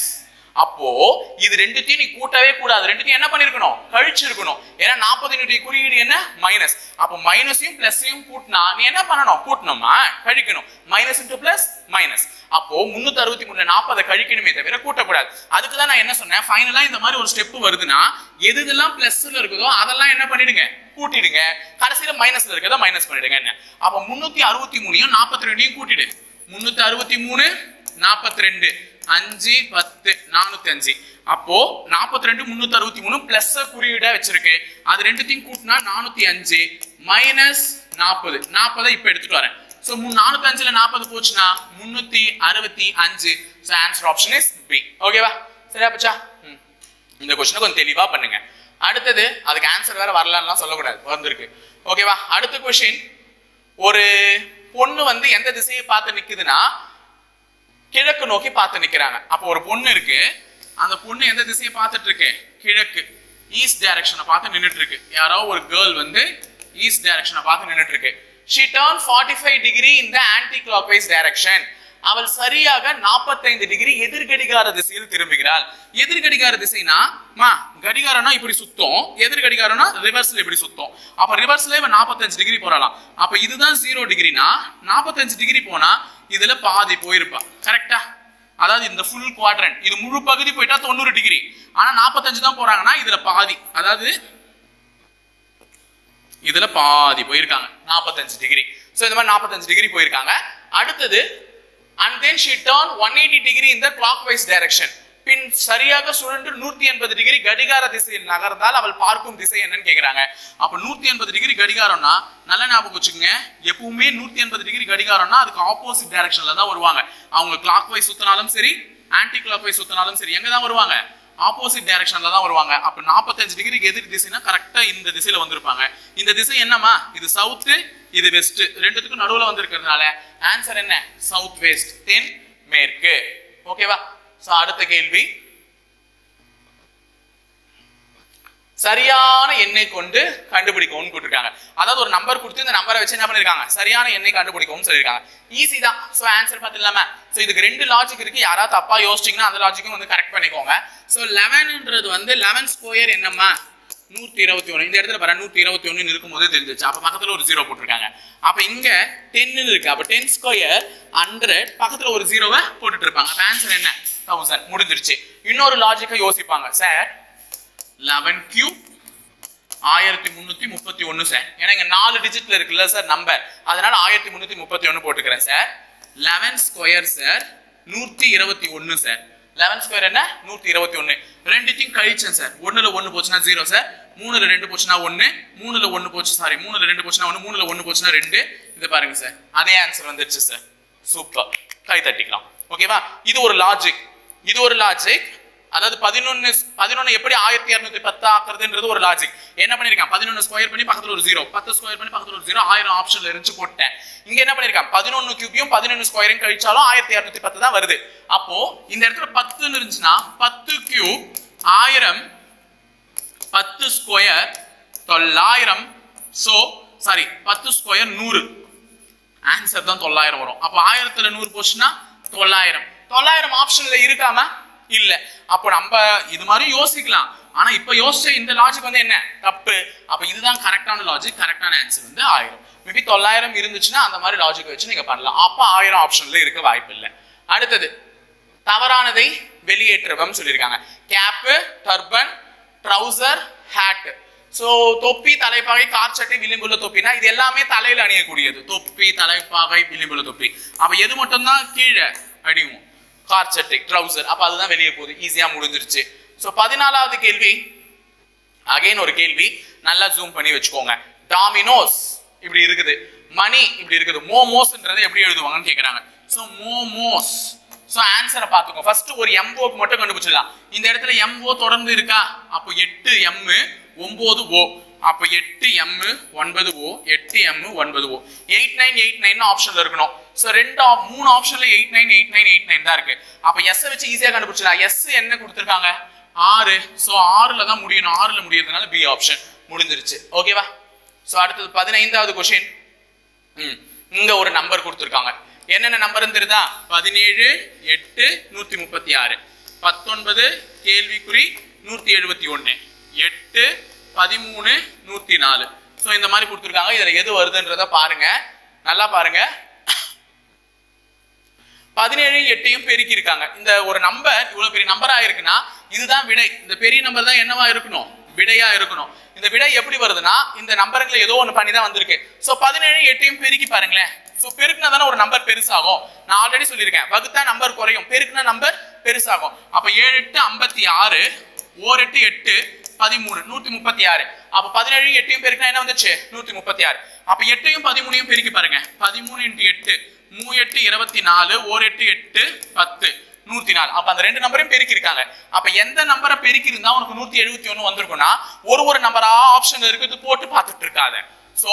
அப்போ இது ரெண்டுத்தையும் நீ கூட்டவே கூடாது, ரெண்டுத்தையும் என்ன பண்ணிருக்கணும், கழிச்சிருக்கணும். ஏன்னா 40 குறியீடு என்ன, மைனஸ். அப்போ மைனஸையும் பிளஸையும் கூட்டினா நீ என்ன பண்ணணும், கூட்டணுமா, கழிக்கணும். Minus into plus minus. அப்போ 363 40 கழிக்கணுமே தவிர கூட்டக்கூடாது. அதுக்கு தான் நான் என்ன சொன்னேன், ஃபைனலா இந்த மாதிரி ஒரு ஸ்டெப் வருதுன்னா எதுதெல்லாம் பிளஸ்ல இருக்குதோ அதெல்லாம் என்ன பண்ணிடுங்க, கூட்டிடுங்க. கடைசியில மைனஸ்ல இருக்கதா மைனஸ் பண்ணிடுங்க. அப்ப 363 42 கூட்டிடு. 363 42 5 10 405. அப்போ 42 363 பிளஸ் குறியீடா வச்சிருக்கு. அது ரெண்டுத்தையும் கூட்டினா 405 மைனஸ் 40. 40 இப்ப எடுத்துட்டு வரேன். சோ 405ல 40 போச்சுனா 365. So answer option is B. ஓகேவா, சரியா பச்சா? இந்த क्वेश्चन கொஞ்சம் தெளிவா பண்ணுங்க. அடுத்தது அதுக்கு ஆன்சர் வேற வரலன்னா சொல்லக்கூடாது, வந்திருக்கு. ஓகேவா, அடுத்த क्वेश्चन. ஒரு பொண்ணு வந்து எந்த திசையை பார்த்து நிக்குதுன்னா கிழக்கு நோக்கி பார்த்து நிக்கிறாங்க. அப்போ ஒரு பொண்ணு இருக்கு, அந்த பொண்ணு எந்த திசையை பார்த்துட்டு இருக்கு, கிழக்கு, ஈஸ்ட் டைரக்ஷனை பார்த்து நின்னுட்டு இருக்கு. யாரோ ஒரு கேர்ள் வந்து ஈஸ்ட் டைரக்ஷனை பார்த்து நின்னுட்டு இருக்கு. She turned 45 degree in the anti-clockwise direction. அவள் சரியாக 45 டிகிரி எதிர்கடிகார திசையில் திரும்புகிறாள். எதிர்கடிகார திசைனா கடிகாரம்னா இப்படி சுத்தும், எதிர்கடிகாரம்னா ரிவர்ஸ்ல இப்படி சுத்தும். அப்ப ரிவர்ஸ்ல இவன் 45 டிகிரி போறலாம். அப்ப இதுதான் 0 டிகிரினா 45 டிகிரி போனா இதுல பாதி போயிருப்பா. கரெக்டா? அதாவது இந்த ஃபுல் குவாட்ரண்ட் இது முழு பகுதி போயிட்டா 90 டிகிரி. ஆனா 45 தான் போறாங்கன்னா இதுல பாதி, அதாவது இதுல பாதி போயிருக்காங்க, 45 டிகிரி. சோ இந்த மாதிரி 45 டிகிரி போயிருக்காங்க. அடுத்தது and then she turned 180 degree in the clockwise direction. பின் சரியாக சுழன்று 180 டிகிரி கடிகார திசையில் நகர்ந்தால் அவள் பார்க்கும் திசை என்னன்னு கேக்குறாங்க. அப்ப 180 டிகிரி கடிகாரம்னா நல்ல ஞாபகம் வச்சுக்கோங்க, எப்பவுமே 180 டிகிரி கடிகாரம்னா அதுக்கு ஆப்போசிட் டைரக்ஷன்ல தான் வருவாங்க. அவங்க கிளாக்வைஸ் சுத்தினாலும் சரி, ஆன்டி கிளாக்வைஸ் சுத்தினாலும் சரி, எங்க தான் வருவாங்க, ஆப்போசிட் டைரக்ஷன்ல தான் வருவாங்க. அப்ப 45 டிகிரிக்கு எதிர் திசைனா கரெக்டா இந்த திசையில வந்திருப்பாங்க. இந்த திசை என்னமா, இது சவுத், இது வெஸ்ட், ரெண்டுத்துக்கும் நடுவுல வந்திருக்கிறதுனால ஆன்சர் என்ன, சவுத் வெஸ்ட், தென் மேற்கு. ஓகேவா? சோ அடுத்த கேள்வி, சரியான எண்ணை கொண்டு கண்டுபிடிக்கவும் கொடுத்திருக்காங்க. அதாவது ஒரு நம்பர் கொடுத்து இந்த நம்பரை வச்சு என்ன பண்ணிருக்காங்க, சரியான எண்ணை கண்டுபிடிக்கவும் சொல்லிருக்காங்க. ஈஸி தான். So answer பாத்தீங்களாமா. சோ இதுக்கு ரெண்டு லாஜிக் இருக்கு. யாராவது தப்பா யோசிச்சீங்கன்னா அந்த லாஜிக்கும் வந்து கரெக்ட் பண்ணிக்கோங்க. சோ 11ன்றது வந்து 11 ஸ்கொயர் என்னம்மா, 121. இந்த இடத்துல பாரு 121 இருக்கும்போது தெரிஞ்சிச்சு. அப்ப பக்கத்துல ஒரு 0 போட்டுருக்காங்க. அப்ப இங்க 10 இருக்கு. அப்ப 10 ஸ்கொயர் 100, பக்கத்துல ஒரு 0வை போட்டுட்டு இருப்பாங்க. அப்ப ஆன்சர் என்ன, 1000. முடிஞ்சிருச்சு. இன்னொரு லாஜிக்கை யோசிப்பாங்க, சார் 11 கியூப் 1331 சார். ஏன்னா இங்க 4 டிஜிட்ல இருக்குல்ல சார் நம்பர், அதனால 1331 போட்டுக்கிறேன் sir. 11 square sir 121 sir. 11 square என்ன, 121. ரெண்டுத்தையும் கழிச்சேன் சார். 1ல 1 போச்சுன்னா 0 சார், 3ல 2 போச்சுன்னா 1, 3ல 1 போச்சு, சாரி 3ல 2 போச்சுன்னா 1, 3ல 1 போச்சுன்னா 2. இது பாருங்க சார், அதே ஆன்சர் வந்துருச்சு சார். சூப்பர், கை தட்டிக்கலாம். ஓகேவா? இது ஒரு லாஜிக். இது ஒரு லாஜிக். அதாவது 11 எப்படி 1210 ஆக்குறதுன்றது ஒரு லாஜிக். என்ன பண்ணிருக்கான், 11 ஸ்கொயர் பண்ணி பக்கத்துல ஒரு 0, 10 ஸ்கொயர் பண்ணி பக்கத்துல ஒரு 0, 1000 ஆப்ஷன்ல இருந்துச்சு போட்டேன். இங்க என்ன பண்ணிருக்கான், 11 கியூபியும் 11 ஸ்கொயரையும் கழிச்சாலும் 1210 தான் வருது. அப்போ இந்த இடத்துல 10 இருந்துச்சுன்னா 10 cube 1000, 10 square 900. So sorry 10 square 100. ஆன்சர் தான் 900 வரும். அப்போ 1000ல 100 போச்சுன்னா 900. 900 ஆப்ஷன்ல இருக்காம இல்ல. அப்போ நம்ம இது மாதிரி யோசிக்கலாம். ஆனா இப்ப யோசிச்ச இந்த லாஜிக் வந்து என்ன, தப்பு. அப்ப இதுதான் கரெக்டான லாஜிக். கரெக்டான ஆன்சர் வந்து 1000. மேபி 900 இருந்துச்சுன்னா அந்த மாதிரி லாஜிக் வச்சு நீங்க பண்ணலாம். அப்ப 1000 ஆப்ஷன்ல இருக்க வாய்ப்பு இல்லை. அடுத்தது தவறானதை வெளியேற்றவும் சொல்லியிருக்காங்க. Cap, turban, trouser, hat. So தொப்பி, தலைப்பாகை, கார் சட்டை, விளிம்புள்ள தொப்பினா இது எல்லாமே தலையில அணியக்கூடியது. தொப்பி, தலைப்பாகை, விளிம்புள்ள தொப்பி. அப்ப எது மட்டும் தான் கீழே அணியும், கார் சட்டை, ட்ரவுசர். அப்ப அதுதான் வெளியே போகுது. ஈஸியா முடிஞ்சிருச்சு. சோ 14வது கேள்வி, அகைன் ஒரு கேள்வி, நல்லா ஜூம் பண்ணி வச்சுக்கோங்க. டாமினோஸ் இப்படி இருக்குது, மணி இப்படி இருக்குது, மோமோஸ்ன்றது எப்படி எழுதுவாங்கன்னு கேக்குறாங்க. சோ மோமோஸ். சோ ஆன்சரை பாத்துக்கோ. ஃபர்ஸ்ட் ஒரு MO மட்டும் கண்டுபிடிச்சிடலாம். இந்த இடத்துல MO தொடர்ந்து இருக்கா, அப்போ 8M 9O. அப்ப 8M 9O, 8M 9O. 8989 ஆப்ஷன்ல இருக்கணும். சோ 3 ஆப்ஷன்ல 898989 தான் இருக்கு. அப்ப S வச்சு ஈஸியா கண்டுபிடிச்சலாம். S என்ன கொடுத்திருக்காங்க, 6. சோ 6ல தான் முடியணும். 6ல முடியறதுனால B ஆப்ஷன் முடிஞ்சிருச்சு. ஓகேவா? சோ அடுத்தது 15வது क्वेश्चन. இங்க ஒரு நம்பர் கொடுத்திருக்காங்க. என்னென்ன நம்பர்னு தெரியுதா, 17 8 136. 19 கேள்விக்குறி 171 8 13 104. ஸோ இந்த மாதிரி கொடுத்துருக்காங்க. இதில் எது வருதுன்றத பாருங்க, நல்லா பாருங்க. 17 8 பெருக்கி இருக்காங்க. இந்த ஒரு நம்பர் இவ்வளவு பெரிய நம்பரா இருக்குன்னா இதுதான் விடை. இந்த பெரிய நம்பர் தான் என்னவா இருக்கணும், விடையா இருக்கணும். இந்த விடை எப்படி வருதுன்னா இந்த நம்பர்களை ஏதோ ஒன்று பண்ணி தான் வந்திருக்கு. ஸோ 17 8 பெருக்கி பாருங்களேன். ஸோ பெருக்குனா தானே ஒரு நம்பர் பெருசாகும். நான் ஆல்ரெடி சொல்லியிருக்கேன், வகுத்தா நம்பர் குறையும், பெருக்குனா நம்பர் பெருசாகும். அப்ப 7 8 56, 1 8 8 13 136. அப்ப 17 8 பெருக்குனா என்ன வந்துச்சு, 136. அப்ப 8 13 பெருக்கி பாருங்க. 13 × 8 3 8 24, 1 8 8 10 104. அப்ப அந்த ரெண்டு நம்பரையும் பெருக்கி இருக்காங்க. அப்ப எந்த நம்பரை பெருக்கி இருந்தா உனக்கு 171 வந்திருக்கும்னா ஒரு நம்பரா ஆப்ஷன் இருக்குது போட்டு பார்த்துட்டு இருக்காத. சோ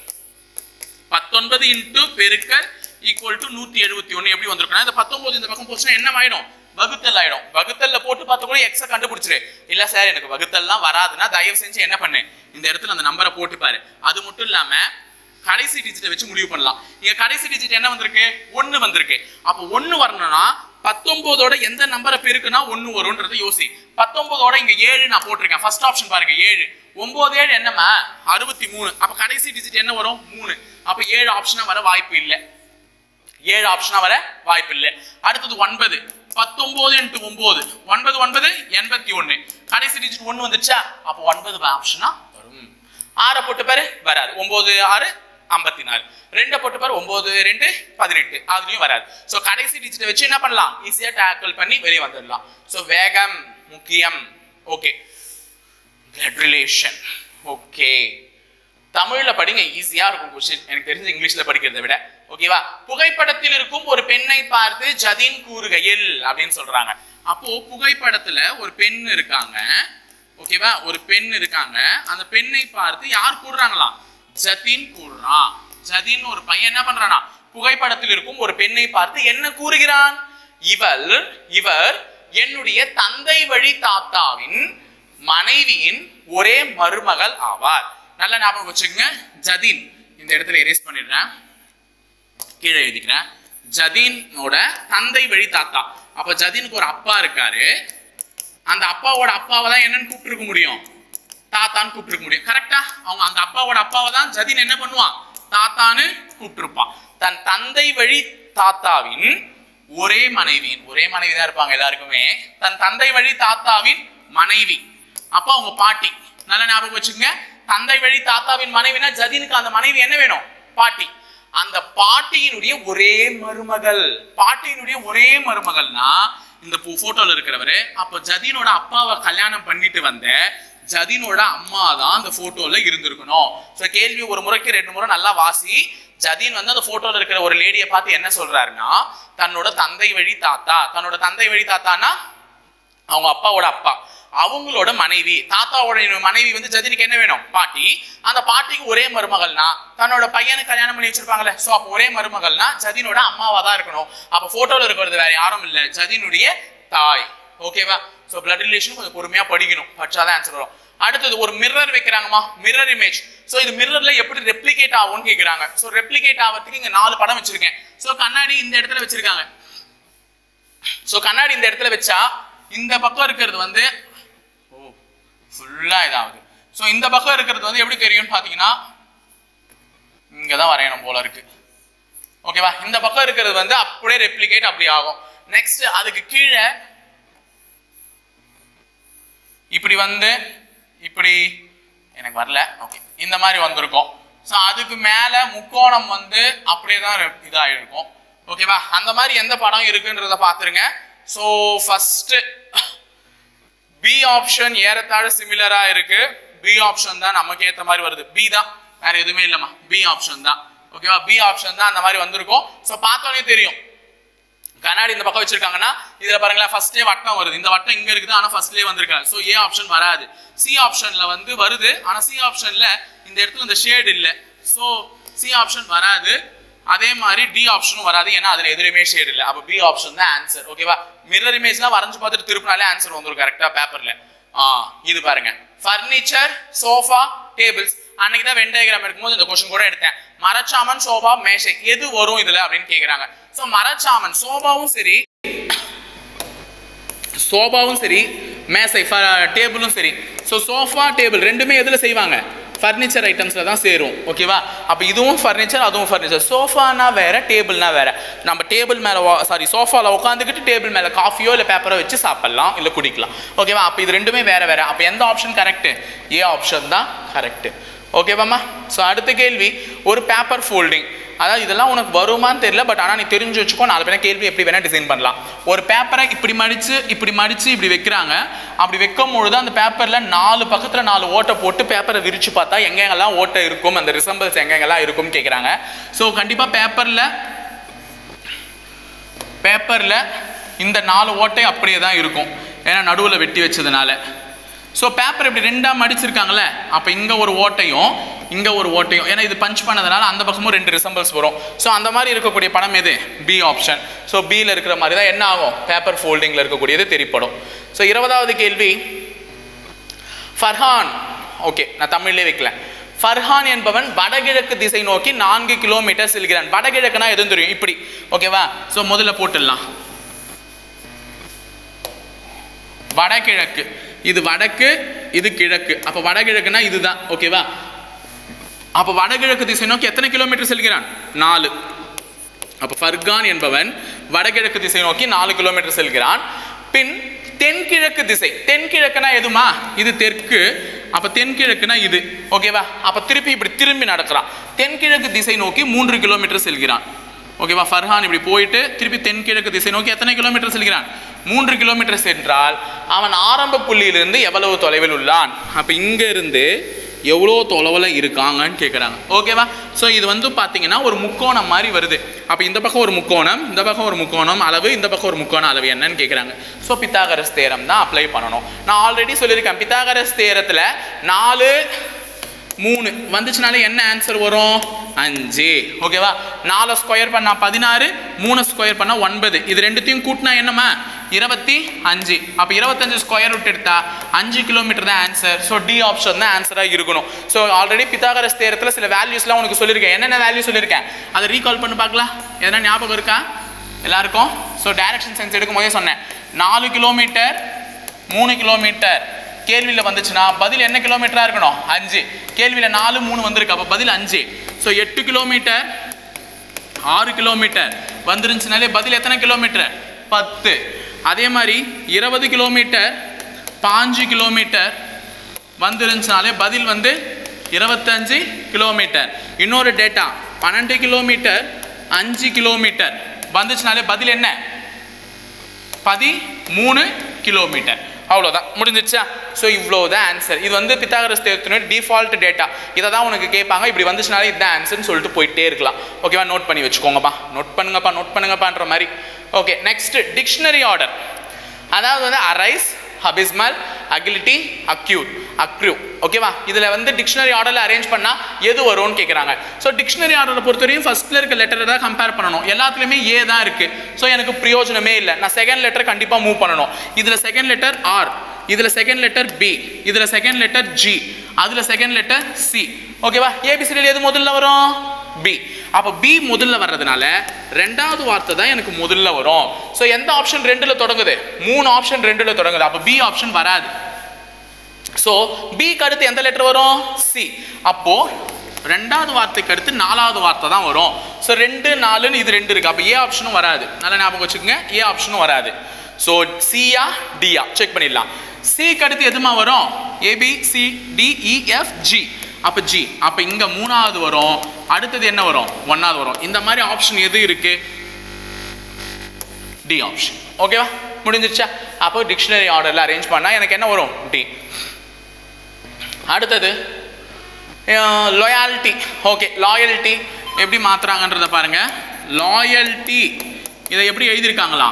19 × பெருக்கல் ஈக்குவல் டு 171 எப்படி வந்திருக்குன்னா இந்த 19 இந்த பக்கம் போச்சுன்னா என்ன ஆயிடும், வகுத்தல் ஆயிடும். வகுத்தல்ல போட்டு பார்த்து கூட எக்ஸ கண்டுபிடிச்சிரு. இல்ல சார் எனக்கு வகுத்தல்லாம் வராதுன்னா தயவு செஞ்சு என்ன பண்ணு, இந்த இடத்துல அந்த நம்பரை போட்டு பாரு. அது மட்டும் இல்லாம கடைசி டிஜிட்டை வச்சு முடிவு பண்ணலாம். இங்க கடைசி டிஜிட் என்ன வந்திருக்கு, 1 வந்திருக்கு. அப்ப 1 வரணும்னா 19ஓட எந்த நம்பரை பெருக்குனா 1 வரும்ன்றது யோசி. 19ஓட இங்க 7 நான் போட்டிருக்கேன். ஃபர்ஸ்ட் ஆப்ஷன் பாருங்க 7. 9 7 என்னமா 63. அப்ப கடைசி டிஜிட் என்ன வரும், 3. அப்ப 7 ஆப்ஷனா வர வாய்ப்பு இல்லை. 7 ஆப்ஷனா வர வாய்ப்பு இல்லை. அடுத்தது 9. 19 × 9 9 9 81. கடைசி டிஜிட் 1 வந்துச்சா, அப்ப 9 ஆப்ஷனா வரும். 6 போட்டு பாரு வராது. 9 6 54. 2 போட்டு பாரு 9 2 18. அதுலயும் வராது. சோ கடைசி டிஜிட்டை வச்சு என்ன பண்ணலாம், ஈஸியா டாக்கிள் பண்ணி வெளியே வந்துடலாம். சோ வேகம் முக்கியம். Okay, blood relation. ஓகே, தமிழ்ல படிங்க, ஈஸியா இருக்கும் क्वेश्चन. எனக்கு தெரிஞ்சு இங்கிலீஷ்ல படிக்கிறதை விட. ஓகேவா, புகைப்படத்தில் இருக்கும் ஒரு பெண்ணை பார்த்து ஜதீன் கூறுகையில் அப்படின்னு சொல்றாங்க. அப்போ புகைப்படத்துல ஒரு பெண் இருக்காங்க. ஓகேவா, ஒரு பெண் இருக்காங்க. அந்த பெண்ணை பார்த்து யார் கூறுறாங்களாம், ஜதீன் கூறுறான். ஜதீன் ஒரு பையன் என்ன பண்றானா, புகைப்படத்தில் இருக்கும் ஒரு பெண்ணை பார்த்து என்ன கூறுகிறான், இவர் என்னுடைய தந்தை வழி தாத்தாவின் மனைவியின் ஒரே மருமகள் ஆவார். நல்ல ஞாபகம் வச்சுக்கோங்க. ஜதீன் இந்த இடத்துல எரேஸ் பண்ணிடுறேன், கீழே எழுதிக்கிறேன். ஜதீனோட தந்தை வழி தாத்தா. அப்ப ஜதீனுக்கு ஒரு அப்பா இருக்காரு. அந்த அப்பாவோட அப்பாவை தான் என்னன்னு கூப்பிட்டு முடியும், தாத்தான்னு கூப்பிட்டு முடியும். கரெக்டா, அவங்க அந்த அப்பாவோட அப்பாவை தான் ஜதீன் என்ன பண்ணுவான், தாத்தான்னு கூப்பிட்டுருப்பான். தன் தந்தை வழி தாத்தாவின் ஒரே மனைவி தான் இருப்பாங்க எல்லாருக்குமே. தன் தந்தை வழி தாத்தாவின் மனைவி, அப்ப அவங்க பாட்டி. நல்ல ஞாபகம் வச்சுக்கோங்க. தந்தை வழி தாத்தாவின் மனைவினா ஜதீனுக்கு அந்த மனைவி என்ன வேணும், பாட்டி. அந்த பாட்டியினுடைய ஒரே மருமகள். பாட்டியினுடைய ஒரே மருமகள்னா இந்த போட்டோல இருக்கிறவரு. அப்ப ஜதீனோட அப்பாவை கல்யாணம் பண்ணிட்டு வந்த ஜதீனோட அம்மா தான் அந்த போட்டோல இருந்திருக்கணும். சோ கேள்வி ஒரு முறைக்கு 2 முறை நல்லா வாசி. ஜதீன் வந்து அந்த போட்டோல இருக்கிற ஒரு லேடியை பார்த்து என்ன சொல்றாருன்னா, தன்னோட தந்தை வழி தாத்தா. தன்னோட தந்தை வழி தாத்தானா அவங்க அப்பாவோட அப்பா, அவங்களோட மனைவி. தாத்தாவோட மனைவி வந்து ஜதீனுக்கு என்ன வேணும், பாட்டி. அந்த பாட்டிக்கு ஒரே மருமகள்னா தன்னோட பையனை கல்யாணம் பண்ணி வச்சிருப்பாங்கல்ல. சோ அப்ப ஒரே மருமகள்னா ஜதீனோட அம்மாவா தான் இருக்கணும். அப்ப போட்டோல இருக்கிறது வேற யாரும் இல்ல, ஜதீனுடைய தாய். ஓகேவா, சோ பிளட் ரிலேஷன் கொஞ்சம் பொறுமையா படிக்கணும், படிச்சாதான் ஆன்சர் வரும். அடுத்தது ஒரு மிரர் வைக்கிறாங்கம்மா, மிரர் இமேஜ். சோ இது மிரர்ல எப்படி ரெப்ளிகேட் ஆகும்னு கேக்குறாங்க. சோ ரெப்ளிகேட் ஆகிறதுக்கு இங்க 4 படம் வச்சிருக்கேன். சோ கண்ணாடி இந்த இடத்துல வச்சிருக்காங்க. சோ கண்ணாடி இந்த இடத்துல வச்சா இந்த பக்கம் இருக்கிறது வந்து ஃபுல்லா இதாகுது. சோ இந்த பக்கம் இருக்கிறது வந்து எப்படி தெரியும்னு பாத்தீங்கன்னா இங்கதான் வரையணும் போல இருக்கு. ஓகேவா, இந்த பக்கம் இருக்கிறது வந்து அப்படியே ரெப்ளிகேட் அப்படி ஆகும். நெக்ஸ்ட் அதுக்கு கீழே இப்படி வந்து இப்படி எனக்கு வரல. ஓகே, இந்த மாதிரி வந்திருக்கும். சோ அதுக்கு மேல முக்கோணம் வந்து அப்படியே தான் இதாயிருக்கும். ஓகேவா, அந்த மாதிரி எந்த படம் இருக்குன்றத பாத்துருங்க. சோ ஃபர்ஸ்ட் பி ஆப்ஷன் ஏறத்தாழ சிமிலரா இருக்கு. பி ஆப்ஷன் தான் நமக்கு ஏத்த மாதிரி வருது. பி தான், வேற எதுவுமே இல்லம்மா, பி ஆப்ஷன் தான். ஓகேவா, பி ஆப்ஷன் தான் அந்த மாதிரி வந்திருக்கும். சோ பார்த்தோன்னே தெரியும். கண்ணாடி இந்த பக்கம் வச்சிருக்காங்கன்னா இதுல பாருங்களேன், ஃபர்ஸ்டே வட்டம் வருது. இந்த வட்டம் இங்க இருக்குது, ஆனா ஃபர்ஸ்ட்லயே வந்திருக்காங்க. சோ ஏ ஆப்ஷன் வராது. சி ஆப்ஷன்ல வந்து வருது, ஆனா சி ஆப்ஷன்ல இந்த இடத்துல இந்த ஷேட் இல்ல. சோ சி ஆப்ஷன் வராது. அதே மாதிரி டி ஆப்ஷனும் வராது, ஏன்னா அதுல எதுவுமே ஷேட் இல்ல. அப்ப பி ஆப்ஷன் தான் ஆன்சர். ஓகேவா, மிரர் இமேஜ்லாம் வரைஞ்சு பார்த்துட்டு திருப்பினாலே ஆன்சர் வந்துரும் கரெக்டா பேப்பர்ல. இது பாருங்க, ஃபர்னிச்சர், சோஃபா, டேபிள்ஸ். அன்னைக்கு தான் வென் டயகிராம் எடுக்கும்போது இந்த क्वेश्चन கூட எடுத்தேன். மரச்சாமன், சோபா, மேஷை எது வரும் இதுல அப்படின்னு கேக்குறாங்க. சோ மரச்சாமன், சோபாவும் சரி சோஃபாவும் சரி மேசை டேபிளும் சரி. ஸோ சோஃபா டேபிள் ரெண்டுமே எதில் செய்வாங்க? ஃபர்னிச்சர் ஐட்டம்ஸில் தான் சேரும். ஓகேவா? அப்போ இதுவும் ஃபர்னிச்சர், அதுவும் ஃபர்னிச்சர். சோஃபானா வேறு, டேபிள்னா வேறு. நம்ம டேபிள் மேலே சோஃபாவில் உட்காந்துக்கிட்டு டேபிள் மேலே காஃபியோ இல்லை பேப்பரோ வச்சு சாப்பிட்லாம், இல்லை குடிக்கலாம். ஓகேவா? அப்போ இது ரெண்டுமே வேறு வேறு. அப்போ எந்த ஆப்ஷன் கரெக்டு? ஏ ஆப்ஷன் தான் கரெக்டு. ஓகேவாம்மா? ஸோ அடுத்த கேள்வி, ஒரு பேப்பர் ஃபோல்டிங். அதாவது இதெல்லாம் உனக்கு வருமானு தெரியல, பட் ஆனால் நீ தெரிஞ்சு வச்சுக்கோ. நாலு பேர் கேள்வி எப்படி வேணால் டிசைன் பண்ணலாம். ஒரு பேப்பரை இப்படி மடித்து இப்படி வைக்கிறாங்க. அப்படி வைக்கும் பொழுது அந்த பேப்பரில் 4 பக்கத்தில் 4 ஓட்டை போட்டு பேப்பரை விரித்து பார்த்தா எங்கெங்கெல்லாம் ஓட்டை இருக்கும், அந்த ரிசம்பிள்ஸ் எங்கெங்கெல்லாம் இருக்கும்னு கேட்குறாங்க. ஸோ கண்டிப்பாக பேப்பரில் இந்த 4 ஓட்டை அப்படியே தான் இருக்கும், ஏன்னா நடுவில் வெட்டி வச்சதுனால. ஸோ பேப்பர் இப்படி ரெண்டாக மடிச்சிருக்காங்களே, அப்போ இங்கே ஒரு ஓட்டையும் இங்கே ஒரு ஓட்டையும், ஏன்னா இது பஞ்ச் பண்ணதுனால அந்த பக்கமும் 2 ரிசம்பிள்ஸ் வரும். ஸோ அந்த மாதிரி இருக்கக்கூடிய படம் எது? B option. ஸோ பியில் இருக்கிற மாதிரி தான் என்ன ஆகும்? பேப்பர் ஃபோல்டிங்கில் இருக்கக்கூடியது தெரிப்படும். ஸோ 20வது கேள்வி, ஃபர்ஹான். ஓகே, நான் தமிழ்லேயே வைக்கல. ஃபர்ஹான் என்பவன் வடகிழக்கு திசை நோக்கி 4 கிலோமீட்டர் செல்கிறான். வடகிழக்குனா எதுவும் தெரியும், இப்படி. ஓகேவா? ஸோ முதல்ல போட்டுடலாம். வடகிழக்கு, இது வடக்கு, இது கிழக்கு. அப்போ வடகிழக்குனா இதுதான். ஓகேவா? அப்போ வடகிழக்கு திசை நோக்கி எத்தனை கிலோமீட்டர் செல்கிறான்? 4. அப்போ ஃபர்கான் என்பவன் வடகிழக்கு திசை நோக்கி 4 கிலோமீட்டர் செல்கிறான். பின் தென்கிழக்கு திசை, தென்கிழக்குனா எதுமா? இது தெற்கு. அப்போ தென்கிழக்குனா இது. ஓகேவா? அப்போ திருப்பி இப்படி திரும்பி நடக்கிறான். தென்கிழக்கு திசை நோக்கி 3 கிலோமீட்டர் செல்கிறான். ஓகேவா? ஃபர்ஹான் இப்படி போயிட்டு திருப்பி தென்கிழக்கு திசை நோக்கி எத்தனை கிலோமீட்டர் செல்கிறான்? 3 கிலோமீட்டர் சென்றால் அவன் ஆரம்ப புள்ளியிலிருந்து எவ்வளவு தொலைவில் உள்ளான்? அப்போ இங்கே இருந்து எவ்வளோ தொலைவில் இருக்காங்கன்னு கேட்குறாங்க. ஓகேவா? ஸோ இது வந்து பார்த்தீங்கன்னா ஒரு முக்கோணம் மாதிரி வருது. அப்போ இந்த பக்கம் ஒரு முக்கோணம், இந்த பக்கம் ஒரு முக்கோணம் அளவு, இந்த பக்கம் ஒரு முக்கோண அளவு என்னன்னு கேட்குறாங்க. ஸோ பித்தாகரஸ் தேரம் தான் அப்ளை பண்ணணும். நான் ஆல்ரெடி சொல்லியிருக்கேன், பித்தாகரஸ் தேரத்தில் 4 3 வந்துச்சுனாலே என்ன ஆன்சர் வரும்? 5. ஓகேவா? 4 ஸ்கொயர் பண்ணால் 16, 3 ஸ்கொயர் பண்ணால் 9. இது ரெண்டுத்தையும் கூட்டினா என்னம்மா? 25. அப்போ 25 ஸ்கொயர் ரூட் எடுத்தா 5 கிலோமீட்டர் தான் ஆன்சர். ஸோ டி ஆப்ஷன் தான் ஆன்சராக இருக்கணும். ஸோ ஆல்ரெடி பித்தாகரஸ் தேரத்தில் சில வேல்யூஸ்லாம் உனக்கு சொல்லியிருக்கேன். என்னென்ன வேல்யூ சொல்லியிருக்கேன் அதை ரீகால் பண்ணி பார்க்கலாம். எதனா ஞாபகம் இருக்கா எல்லாருக்கும்? ஸோ டைரக்ஷன் சென்ஸ் எடுக்கும் போதே சொன்னேன், 4 கிலோமீட்டர் 3 கிலோமீட்டர் கேள்வியில் வந்துச்சுன்னா பதில் என்ன கிலோமீட்டராக இருக்கணும்? 5. கேள்வியில் 4 3 வந்திருக்கு, அப்போ பதில் 5. ஸோ 8 கிலோமீட்டர் 6 கிலோமீட்டர் வந்துருந்துச்சுனாலே பதில் எத்தனை கிலோமீட்டர்? 10. அதே மாதிரி 20 கிலோமீட்டர் 5 கிலோமீட்டர் வந்துருந்துச்சுனாலே பதில் வந்து 25 கிலோமீட்டர். இன்னொரு டேட்டா 12 கிலோமீட்டர் 5 கிலோமீட்டர் வந்துச்சுனாலே பதில் என்ன? 13 கிலோமீட்டர். அவ்வளோதான், முடிஞ்சிச்சா? ஸோ இவ்வளோதான் ஆன்சர். இது வந்து பித்தாகரஸ் தேரத்தினுடைய டிஃபால்ட் டேட்டா. இதை தான் உனக்கு கேட்பாங்க. இப்படி வந்துச்சுனாலே இதுதான் ஆன்சர்னு சொல்லிட்டு போயிட்டே இருக்கலாம். ஓகேவா? நோட் பண்ணி வச்சுக்கோங்கப்பா, நோட் பண்ணுங்கப்பான்ற மாதிரி. Okay, next dictionary order. அதாவது வந்து அரைஸ், அபிஸ்மல், அகிலிட்டி, அக்யூ. ஓகேவா? இதில் வந்து டிக்ஷனரி ஆர்டரில் அரேஞ்ச் பண்ணால் எது வரும்னு கேட்குறாங்க. ஸோ டிக்ஷனரி ஆர்டரை பொறுத்தவரையும் ஃபர்ஸ்ட்டில் இருக்க லெட்டரை தான் கம்பேர் பண்ணணும். எல்லாத்துலேயுமே ஏ தான் இருக்குது. ஸோ எனக்கு பிரயோஜனமே இல்லை. நான் செகண்ட் லெட்டர் கண்டிப்பாக மூவ் பண்ணணும். இதில் செகண்ட் லெட்டர் ஆர், இதில் செகண்ட் லெட்டர் பி, இதில் செகண்ட் லெட்டர் ஜி, அதில் செகண்ட் லெட்டர் சி. ஓகேவா? ஏபிசிடியில் எது முதல்ல வரும்? பி. அப்போ பி முதல்ல வர்றதுனால 2வது வார்த்தை தான் எனக்கு முதல்ல வரும். ஸோ எந்த ஆப்ஷன் 2ல் தொடங்குது? 3 ஆப்ஷன் 2ல் தொடங்குது. அப்போ பி ஆப்ஷன் வராது. ஸோ பிக்கு அடுத்து எந்த லெட்டர் வரும்? சி. அப்போ 2வது வார்த்தைக்கு அடுத்து 4வது வார்த்தை தான் வரும். ஸோ 2 4ன்னு இது 2 இருக்கு. அப்போ ஏ ஆப்ஷனும் வராது. நல்லா ஞாபகம் வச்சுக்கோங்க, ஏ ஆப்ஷனும் வராது. ஸோ சியா டியா செக் பண்ணிடலாம். சிக்கு அடுத்து எதுமா வரும்? ABCDEFG. அப்போ ஜி. அப்போ இங்கே 3வது வரும். அடுத்தது என்ன வரும்? 1வது வரும். இந்த மாதிரி ஆப்ஷன் எது இருக்கு? D option. ஓகேவா? முடிஞ்சிருச்சா? அப்போ டிக்ஷனரி ஆர்டரில் அரேஞ்ச் பண்ணால் எனக்கு என்ன வரும்? டி. அடுத்தது லாயல்ட்டி. ஓகே, லாயல்ட்டி எப்படி மாற்றுறாங்கன்றத பாருங்க. லாயல்ட்டி இதை எப்படி எழுதியிருக்காங்களா?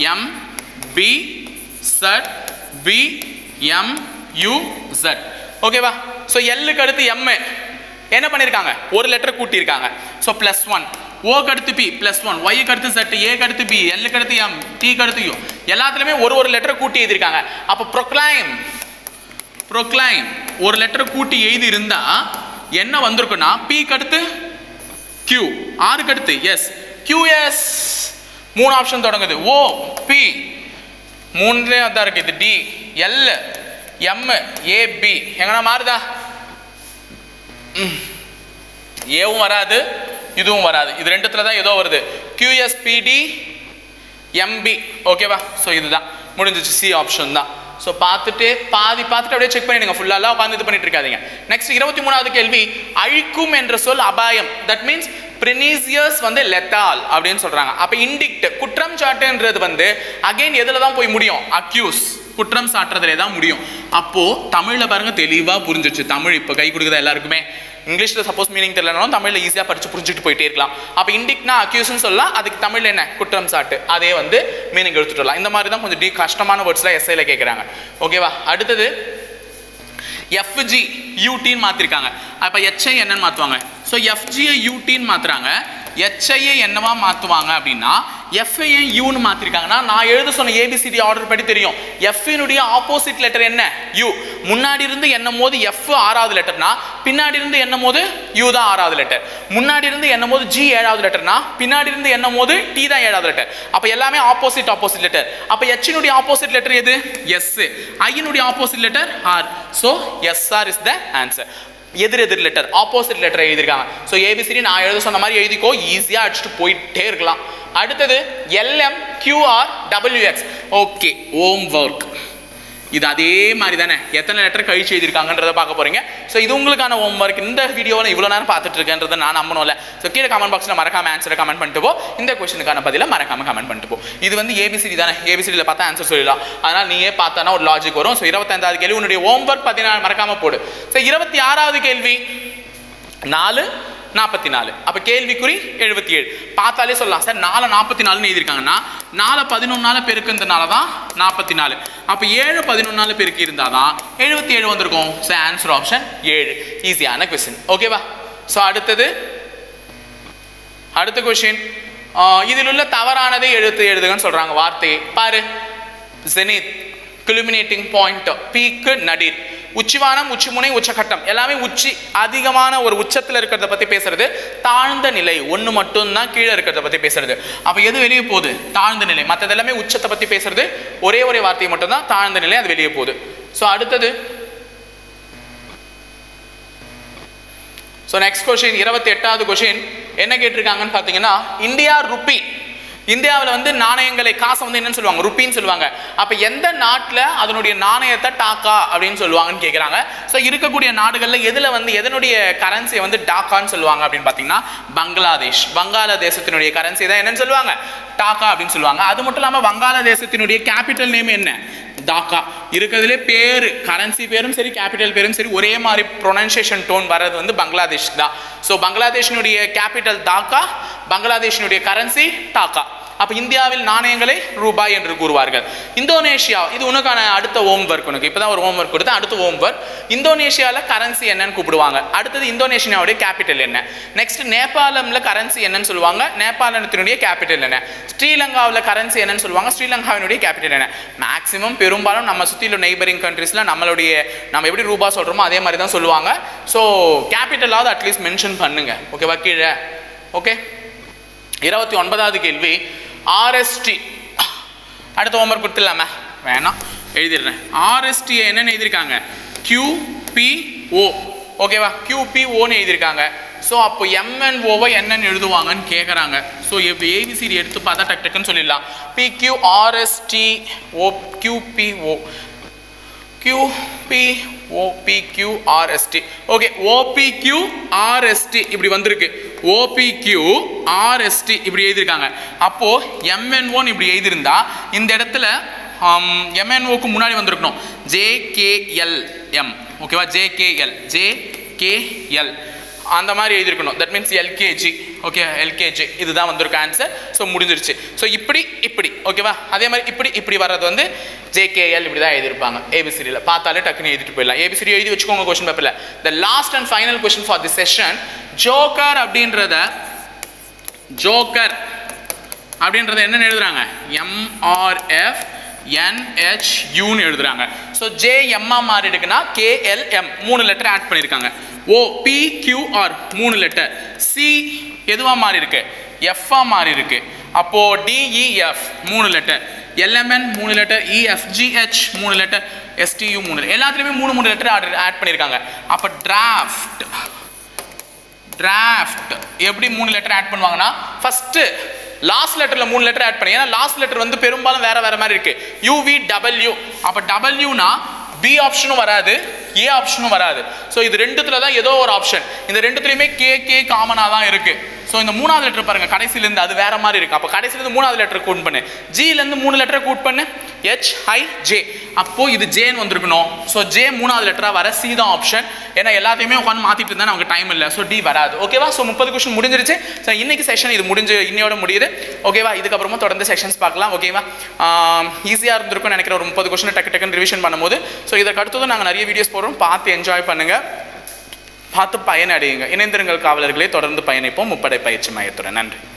MBZBMUZ. ஓகேவா? ஸோ எல்லுக்கு அடுத்து எம் என்ன பண்ணியிருக்காங்க? ஒரு லெட்டர் கூட்டியிருக்காங்க. ஸோ +1. ஓக்கு அடுத்து பி +1, ஒய்க்கு அடுத்து Z, ஏக்கு அடுத்து பி, எல்லுக்கு அடுத்து எம், டிக்கு அடுத்து யூ, எல்லாத்துலேயுமே ஒரு லெட்டர் கூட்டி எழுதியிருக்காங்க. அப்போ ப்ரொக்ளைம் ஒரு லெட்டர் கூட்டி எழுதி இருந்தா என்ன வந்திருக்குன்னா பிக்கு அடுத்து Q, ஆருக்கு அடுத்து S, QS. 3 ஆப்ஷன் தொடங்குது. O P மூணுலேயே அதான் இருக்கு. இது D L M A B எங்கன்னா மாறுதா? ஏவும் வராது இதுவும் வராது. இது ரெண்டுத்துல தான் ஏதோ வருது. QSPD MB ஓகேவா? ஸோ இதுதான் முடிஞ்சிச்சு. சி ஆப்ஷன் தான். ஸோ பார்த்துட்டு பார்த்துட்டு அப்படியே செக் பண்ணிடுங்க. ஃபுல்லாலாம் உட்காந்து இது பண்ணிட்டு இருக்காதீங்க. நெக்ஸ்ட் 23வது கேள்வி. அழிக்கும் என்ற சொல் அபாயம். தட் மீன்ஸ் பிரினீசியஸ் வந்து லெத்தால் அப்படின்னு சொல்றாங்க. அப்ப இண்டிக்ட் குற்றம் சாட்டுன்றது வந்து அகைன் எதுல தான் போய் முடியும்? அக்யூஸ் குற்றம் சாட்டுறதுல தான் முடியும். அப்போ தமிழ்ல பாருங்க தெளிவா புரிஞ்சிச்சு. தமிழ் இப்போ கை கொடுக்குதா எல்லாருக்குமே? இங்கிலீஷ்ல சப்போஸ் மீனிங் தெரியலனாலும் தமிழ்ல ஈஸியா படிச்சு புரிஞ்சுட்டு போயிட்டே இருக்கலாம். அப்ப இண்டிக்ட்னா அக்யூஸ்னு சொல்லலாம். அதுக்கு தமிழ்ல என்ன? குற்றம் சாட்டு. அதே வந்து மீனிங் எடுத்துட்டு வரலாம். இந்த மாதிரி தான் கொஞ்சம் கஷ்டமான வேர்ட்ஸ்லாம் எஸ்ஐல கேட்குறாங்க. ஓகேவா? அடுத்தது FG UTன்னு மாத்திருக்காங்க. அப்ப HI என்னன்னு மாத்துவாங்க? ஸோ FG UTன்னு மாத்துறாங்க. HI என்னவா மாத்துவாங்க அப்படின்னா FI யூன்னு மாத்திருக்காங்கன்னா நான் எழுத சொன்ன ABCD ஆர்டர் படி தெரியும். F-னுடைய ஆப்போசிட் லெட்டர் என்ன? U. முன்னாடி இருந்து எண்ணும் போது F 6வது லெட்டர்னா பின்னாடி இருந்து எண்ணும் போது U தான் 6வது லெட்டர். முன்னாடி இருந்து எண்ணும் போது G 7வது லெட்டர்னா பின்னாடி இருந்து எண்ணும் போது T தான் 7வது லெட்டர். அப்ப எல்லாமே ஆப்போசிட் லெட்டர். அப்ப H-னுடைய ஆப்போசிட் லெட்டர் எது? S. I-னுடைய opposite letter R. So SR is the answer. எதிர் லெட்டர் ஆப்போசிட் லெட்டர் எழுதிருக்காங்க. ஸோ ஏபிசிடி நான் எழுத சொன்ன மாதிரி எழுதிக்கோ, ஈஸியாக அடிச்சுட்டு போயிட்டே இருக்கலாம். அடுத்தது LMQRWX. ஓகே, ஹோம் ஒர்க் இது அதே மாதிரி தானே. எத்தனை லெட்டர் கழிச்சு எழுதிருக்காங்கன்றத பார்க்க போறீங்க. ஸோ இது உங்களுக்கான ஹோம் ஒர்க். இந்த வீடியோவில் இவ்வளோ நேரம் பார்த்துட்டு இருக்கேன்றதை நான் நம்பணும்ல. ஸோ கீழே கமெண்ட் பாக்ஸில் மறக்காம ஆன்சரை கமெண்ட் பண்ணிட்டு போ. இந்த கொஸ்டினுக்கான பதிலை மறக்காம கமெண்ட் பண்ணிட்டு போ. இது வந்து ஏபிசிடி தானே. ஏபிசிடியில் பார்த்தா ஆன்சர் சொல்லலாம். அதனால் நீயே பார்த்தானா ஒரு லாஜிக் வரும். ஸோ 25வது கேள்வி உன்னுடைய ஹோம் ஒர்க் 14 மறக்காம போடு. ஸோ 26வது கேள்வி 4:44. அப்ப கேள்விக்குறி 77. பார்த்தாலே சொல்லலாம் சார் 4:44 எழுதிருக்காங்கன்னா 4:11 பெருக்குறதுனால தான் 44. அப்ப 7:11 பெருக்கி இருந்தாதான் 77 வந்திருக்கும். So answer option 7. ஈஸியான கொஸ்டின். ஓகேவா? ஸோ அடுத்த கொஸ்டின். இதில் உள்ள தவறானதை எழுதுங்கன்னு சொல்றாங்க. வார்த்தையை பாரு. ஜெனித், குலுமினேட்டிங் பாயிண்ட், பீக்கு, நடிர், உச்சிவானம், உச்சிமுனை, உச்சகட்டம் எல்லாமே உச்சி அதிகமான ஒரு உச்சத்தில் இருக்கிறத பத்தி பேசுறது. தாழ்ந்த நிலை ஒன்று மட்டும்தான் கீழே இருக்கிறத பத்தி பேசுறது. அப்ப எது வெளியே போகுது? தாழ்ந்த நிலை. மற்றது எல்லாமே உச்சத்தை பத்தி பேசுறது. ஒரே வார்த்தை மட்டும்தான் தாழ்ந்த நிலை, அது வெளியே போகுது. ஸோ அடுத்தது நெக்ஸ்ட் கொஸ்டின் 28வது கொஸ்டின் என்ன கேட்டிருக்காங்கன்னு பார்த்தீங்கன்னா இந்தியா ருப்பி. இந்தியாவில் வந்து நாணயங்களை காசை வந்து என்னன்னு சொல்லுவாங்க? ருப்பின்னு சொல்லுவாங்க. அப்ப எந்த நாட்டில் அதனுடைய நாணயத்தை டாக்கா அப்படின்னு சொல்லுவாங்கன்னு கேட்குறாங்க. ஸோ இருக்கக்கூடிய நாடுகளில் எதுல வந்து எதனுடைய கரன்சியை வந்து டாக்கான்னு சொல்லுவாங்க அப்படின்னு பார்த்தீங்கன்னா பங்களாதேஷ். வங்காளதேசத்தினுடைய கரன்சி தான் என்னன்னு சொல்லுவாங்க? டாக்கா அப்படின்னு சொல்லுவாங்க. அது மட்டும் இல்லாமல் வங்காளதேசத்தினுடைய கேபிட்டல் நேம் என்ன? டாக்கா. இருக்கிறதுலே பேரு கரன்சி பேரும் சரி கேபிட்டல் பேரும் சரி ஒரே மாதிரி ப்ரொனன்சியேஷன் டோன் வர்றது வந்து பங்களாதேஷ் தான். ஸோ பங்களாதேஷினுடைய கேபிட்டல் டாக்கா, பங்களாதேஷினுடைய கரன்சி டாக்கா. அப்ப இந்தியாவில் நாணயங்களை ரூபாய் என்று கூறுவார்கள். இந்தோனேஷியா, இது உனக்கான அடுத்த ஹோம் ஒர்க். உனக்கு இப்பதான் ஒரு ஹோம் ஒர்க் கொடுத்தா அடுத்த ஹோம் ஒர்க். இந்தோனேஷியாவில் கரன்சி என்னன்னு கூப்பிடுவாங்க. அடுத்தது இந்தோனேஷியாவுடைய கேபிட்டல் என்ன? நெக்ஸ்ட் நேபாளம்ல கரன்சி என்னன்னு சொல்லுவாங்க? நேபாளத்தினுடைய கேபிட்டல் என்ன? ஸ்ரீலங்காவில் கரன்சி என்னன்னு சொல்லுவாங்க? ஸ்ரீலங்காவினுடைய கேபிட்டல் என்ன? மேக்ஸிமம் பெரும்பாலும் நம்ம சுற்றியுள்ள நெய்பரிங் கண்ட்ரீஸ்ல நம்ம எப்படி ரூபா சொல்றோமோ அதே மாதிரி தான் சொல்லுவாங்க. ஸோ கேபிட்டலாவது அட்லீஸ்ட் மென்ஷன் பண்ணுங்க. ஓகேவா? கீழே. ஓகே. 29வது கேள்வி RST. அடுத்த ஹோம்வொர்க் கொடுத்துடலாமா? வேணாம், எழுதிடுறேன். RST என்னன்னு எழுதியிருக்காங்க? QPO. ஓகேவா? QPOன்னு எழுதியிருக்காங்க. ஸோ அப்போ MNOவை என்னன்னு எழுதுவாங்கன்னு கேட்குறாங்க. ஸோ ABCD எடுத்து பார்த்தா டக்குன்னு சொல்லிடலாம். PQRSTO QPO QPOPQRST. Okay, OPQRST இப்படி வந்திருக்கு. OPQRST இப்படி எழுதியிருக்காங்க. அப்போ MNO இப்படி எழுதியிருந்தா இந்த இடத்துல MNOக்கு முன்னாடி வந்திருக்கணும் JKLM. ஓகேவா? JKL அந்த மாதிரி எழுதியிருக்கணும். That means LKG. Okay, LKG இதுதான் வந்திருக்கு ஆன்சர். ஸோ முடிஞ்சிருச்சு. ஸோ இப்படி ஓகேவா? அதே மாதிரி இப்படி வர்றது வந்து JKL இப்படி தான் எழுதியிருப்பாங்க. ABCDயில் பார்த்தாலே டக்குன்னு எழுதிட்டு போயிடலாம். ABCD எழுதி வச்சுக்கோங்க கொஸ்டின் பேப்பரில். The last and final question for the session. Joker அப்படின்றத என்னன்னு எழுதுறாங்க? MRFNHUன்னு எழுதுறாங்க. ஸோ JM மாறி இருக்குன்னா KLM 3 லெட்டர் ஆட் பண்ணியிருக்காங்க. OPQR 3 letter. C எதுவா மாறி இருக்கு? F மாறி இருக்கு. அப்போ DEF 3 letter. LMN 3 letter, EFGH 3 letter, STU 3 letter, எல்லாத்துலேயுமே 3 லெட்டர் ஆட் பண்ணியிருக்காங்க. அப்போ டிராஃப்ட் எப்படி 3 லெட்டர் ஆட் பண்ணுவாங்கன்னா ஃபர்ஸ்ட் லாஸ்ட் லெட்டர்ல 3 லெட்டர் ஆட் பண்ணி, ஏன்னா லாஸ்ட் லெட்டர் வந்து பெரும்பாலும் வேற மாதிரி இருக்கு. UVW, அப்போ டபிள்யூனா பி ஆப்ஷனும் வராது, ஏ ஆப்ஷனும் வராது. ஸோ இது ரெண்டுத்துல தான் ஏதோ ஒரு ஆப்ஷன். இந்த ரெண்டுத்துலையுமே கே காமனாக தான் இருக்கு. ஸோ இந்த 3வது லெட்டர் பாருங்க, கடைசியிலேருந்து அது வேற மாதிரி இருக்கு. அப்போ கடைசியிலேருந்து 3வது லெட்டர் கூட் பண்ணு, ஜிலேருந்து 3 லெட்டரை கூட் பண்ணு, HIJ. அப்போ இது ஜேன்னு வந்திருக்கணும். ஸோ ஜே 3வது லெட்டரா வர, சி தான் ஆப்ஷன். ஏன்னா எல்லாத்தையுமே உட்காந்து மாத்திட்டு இருந்தா நமக்கு டைம் இல்லை. ஸோ டி வராது. ஓகேவா? ஸோ 30 கொஸ்டின் முடிஞ்சிருச்சு. ஸோ இன்னைக்கு செஷன் இது இன்னையோட முடியுது. ஓகேவா? இதுக்கப்புறமா தொடர்ந்து செஷன்ஸ் பார்க்கலாம். ஓகேவா? ஈஸியாக இருந்திருக்கும் நினைக்கிறேன் ஒரு 30 கொஸ்டின் டக்கு ரிவிஷன் பண்ணும்போது. ஸோ இதற்கு அடுத்தது நாங்கள் நிறைய வீடியோஸ் போடுறோம், பார்த்து என்ஜாய் பண்ணுங்க, பார்த்து பயனடையுங்க. இணைந்திருங்கள் காவலர்களே, தொடர்ந்து பயணிப்போம் முப்படை பயிற்சி மையத்துடன். நன்றி.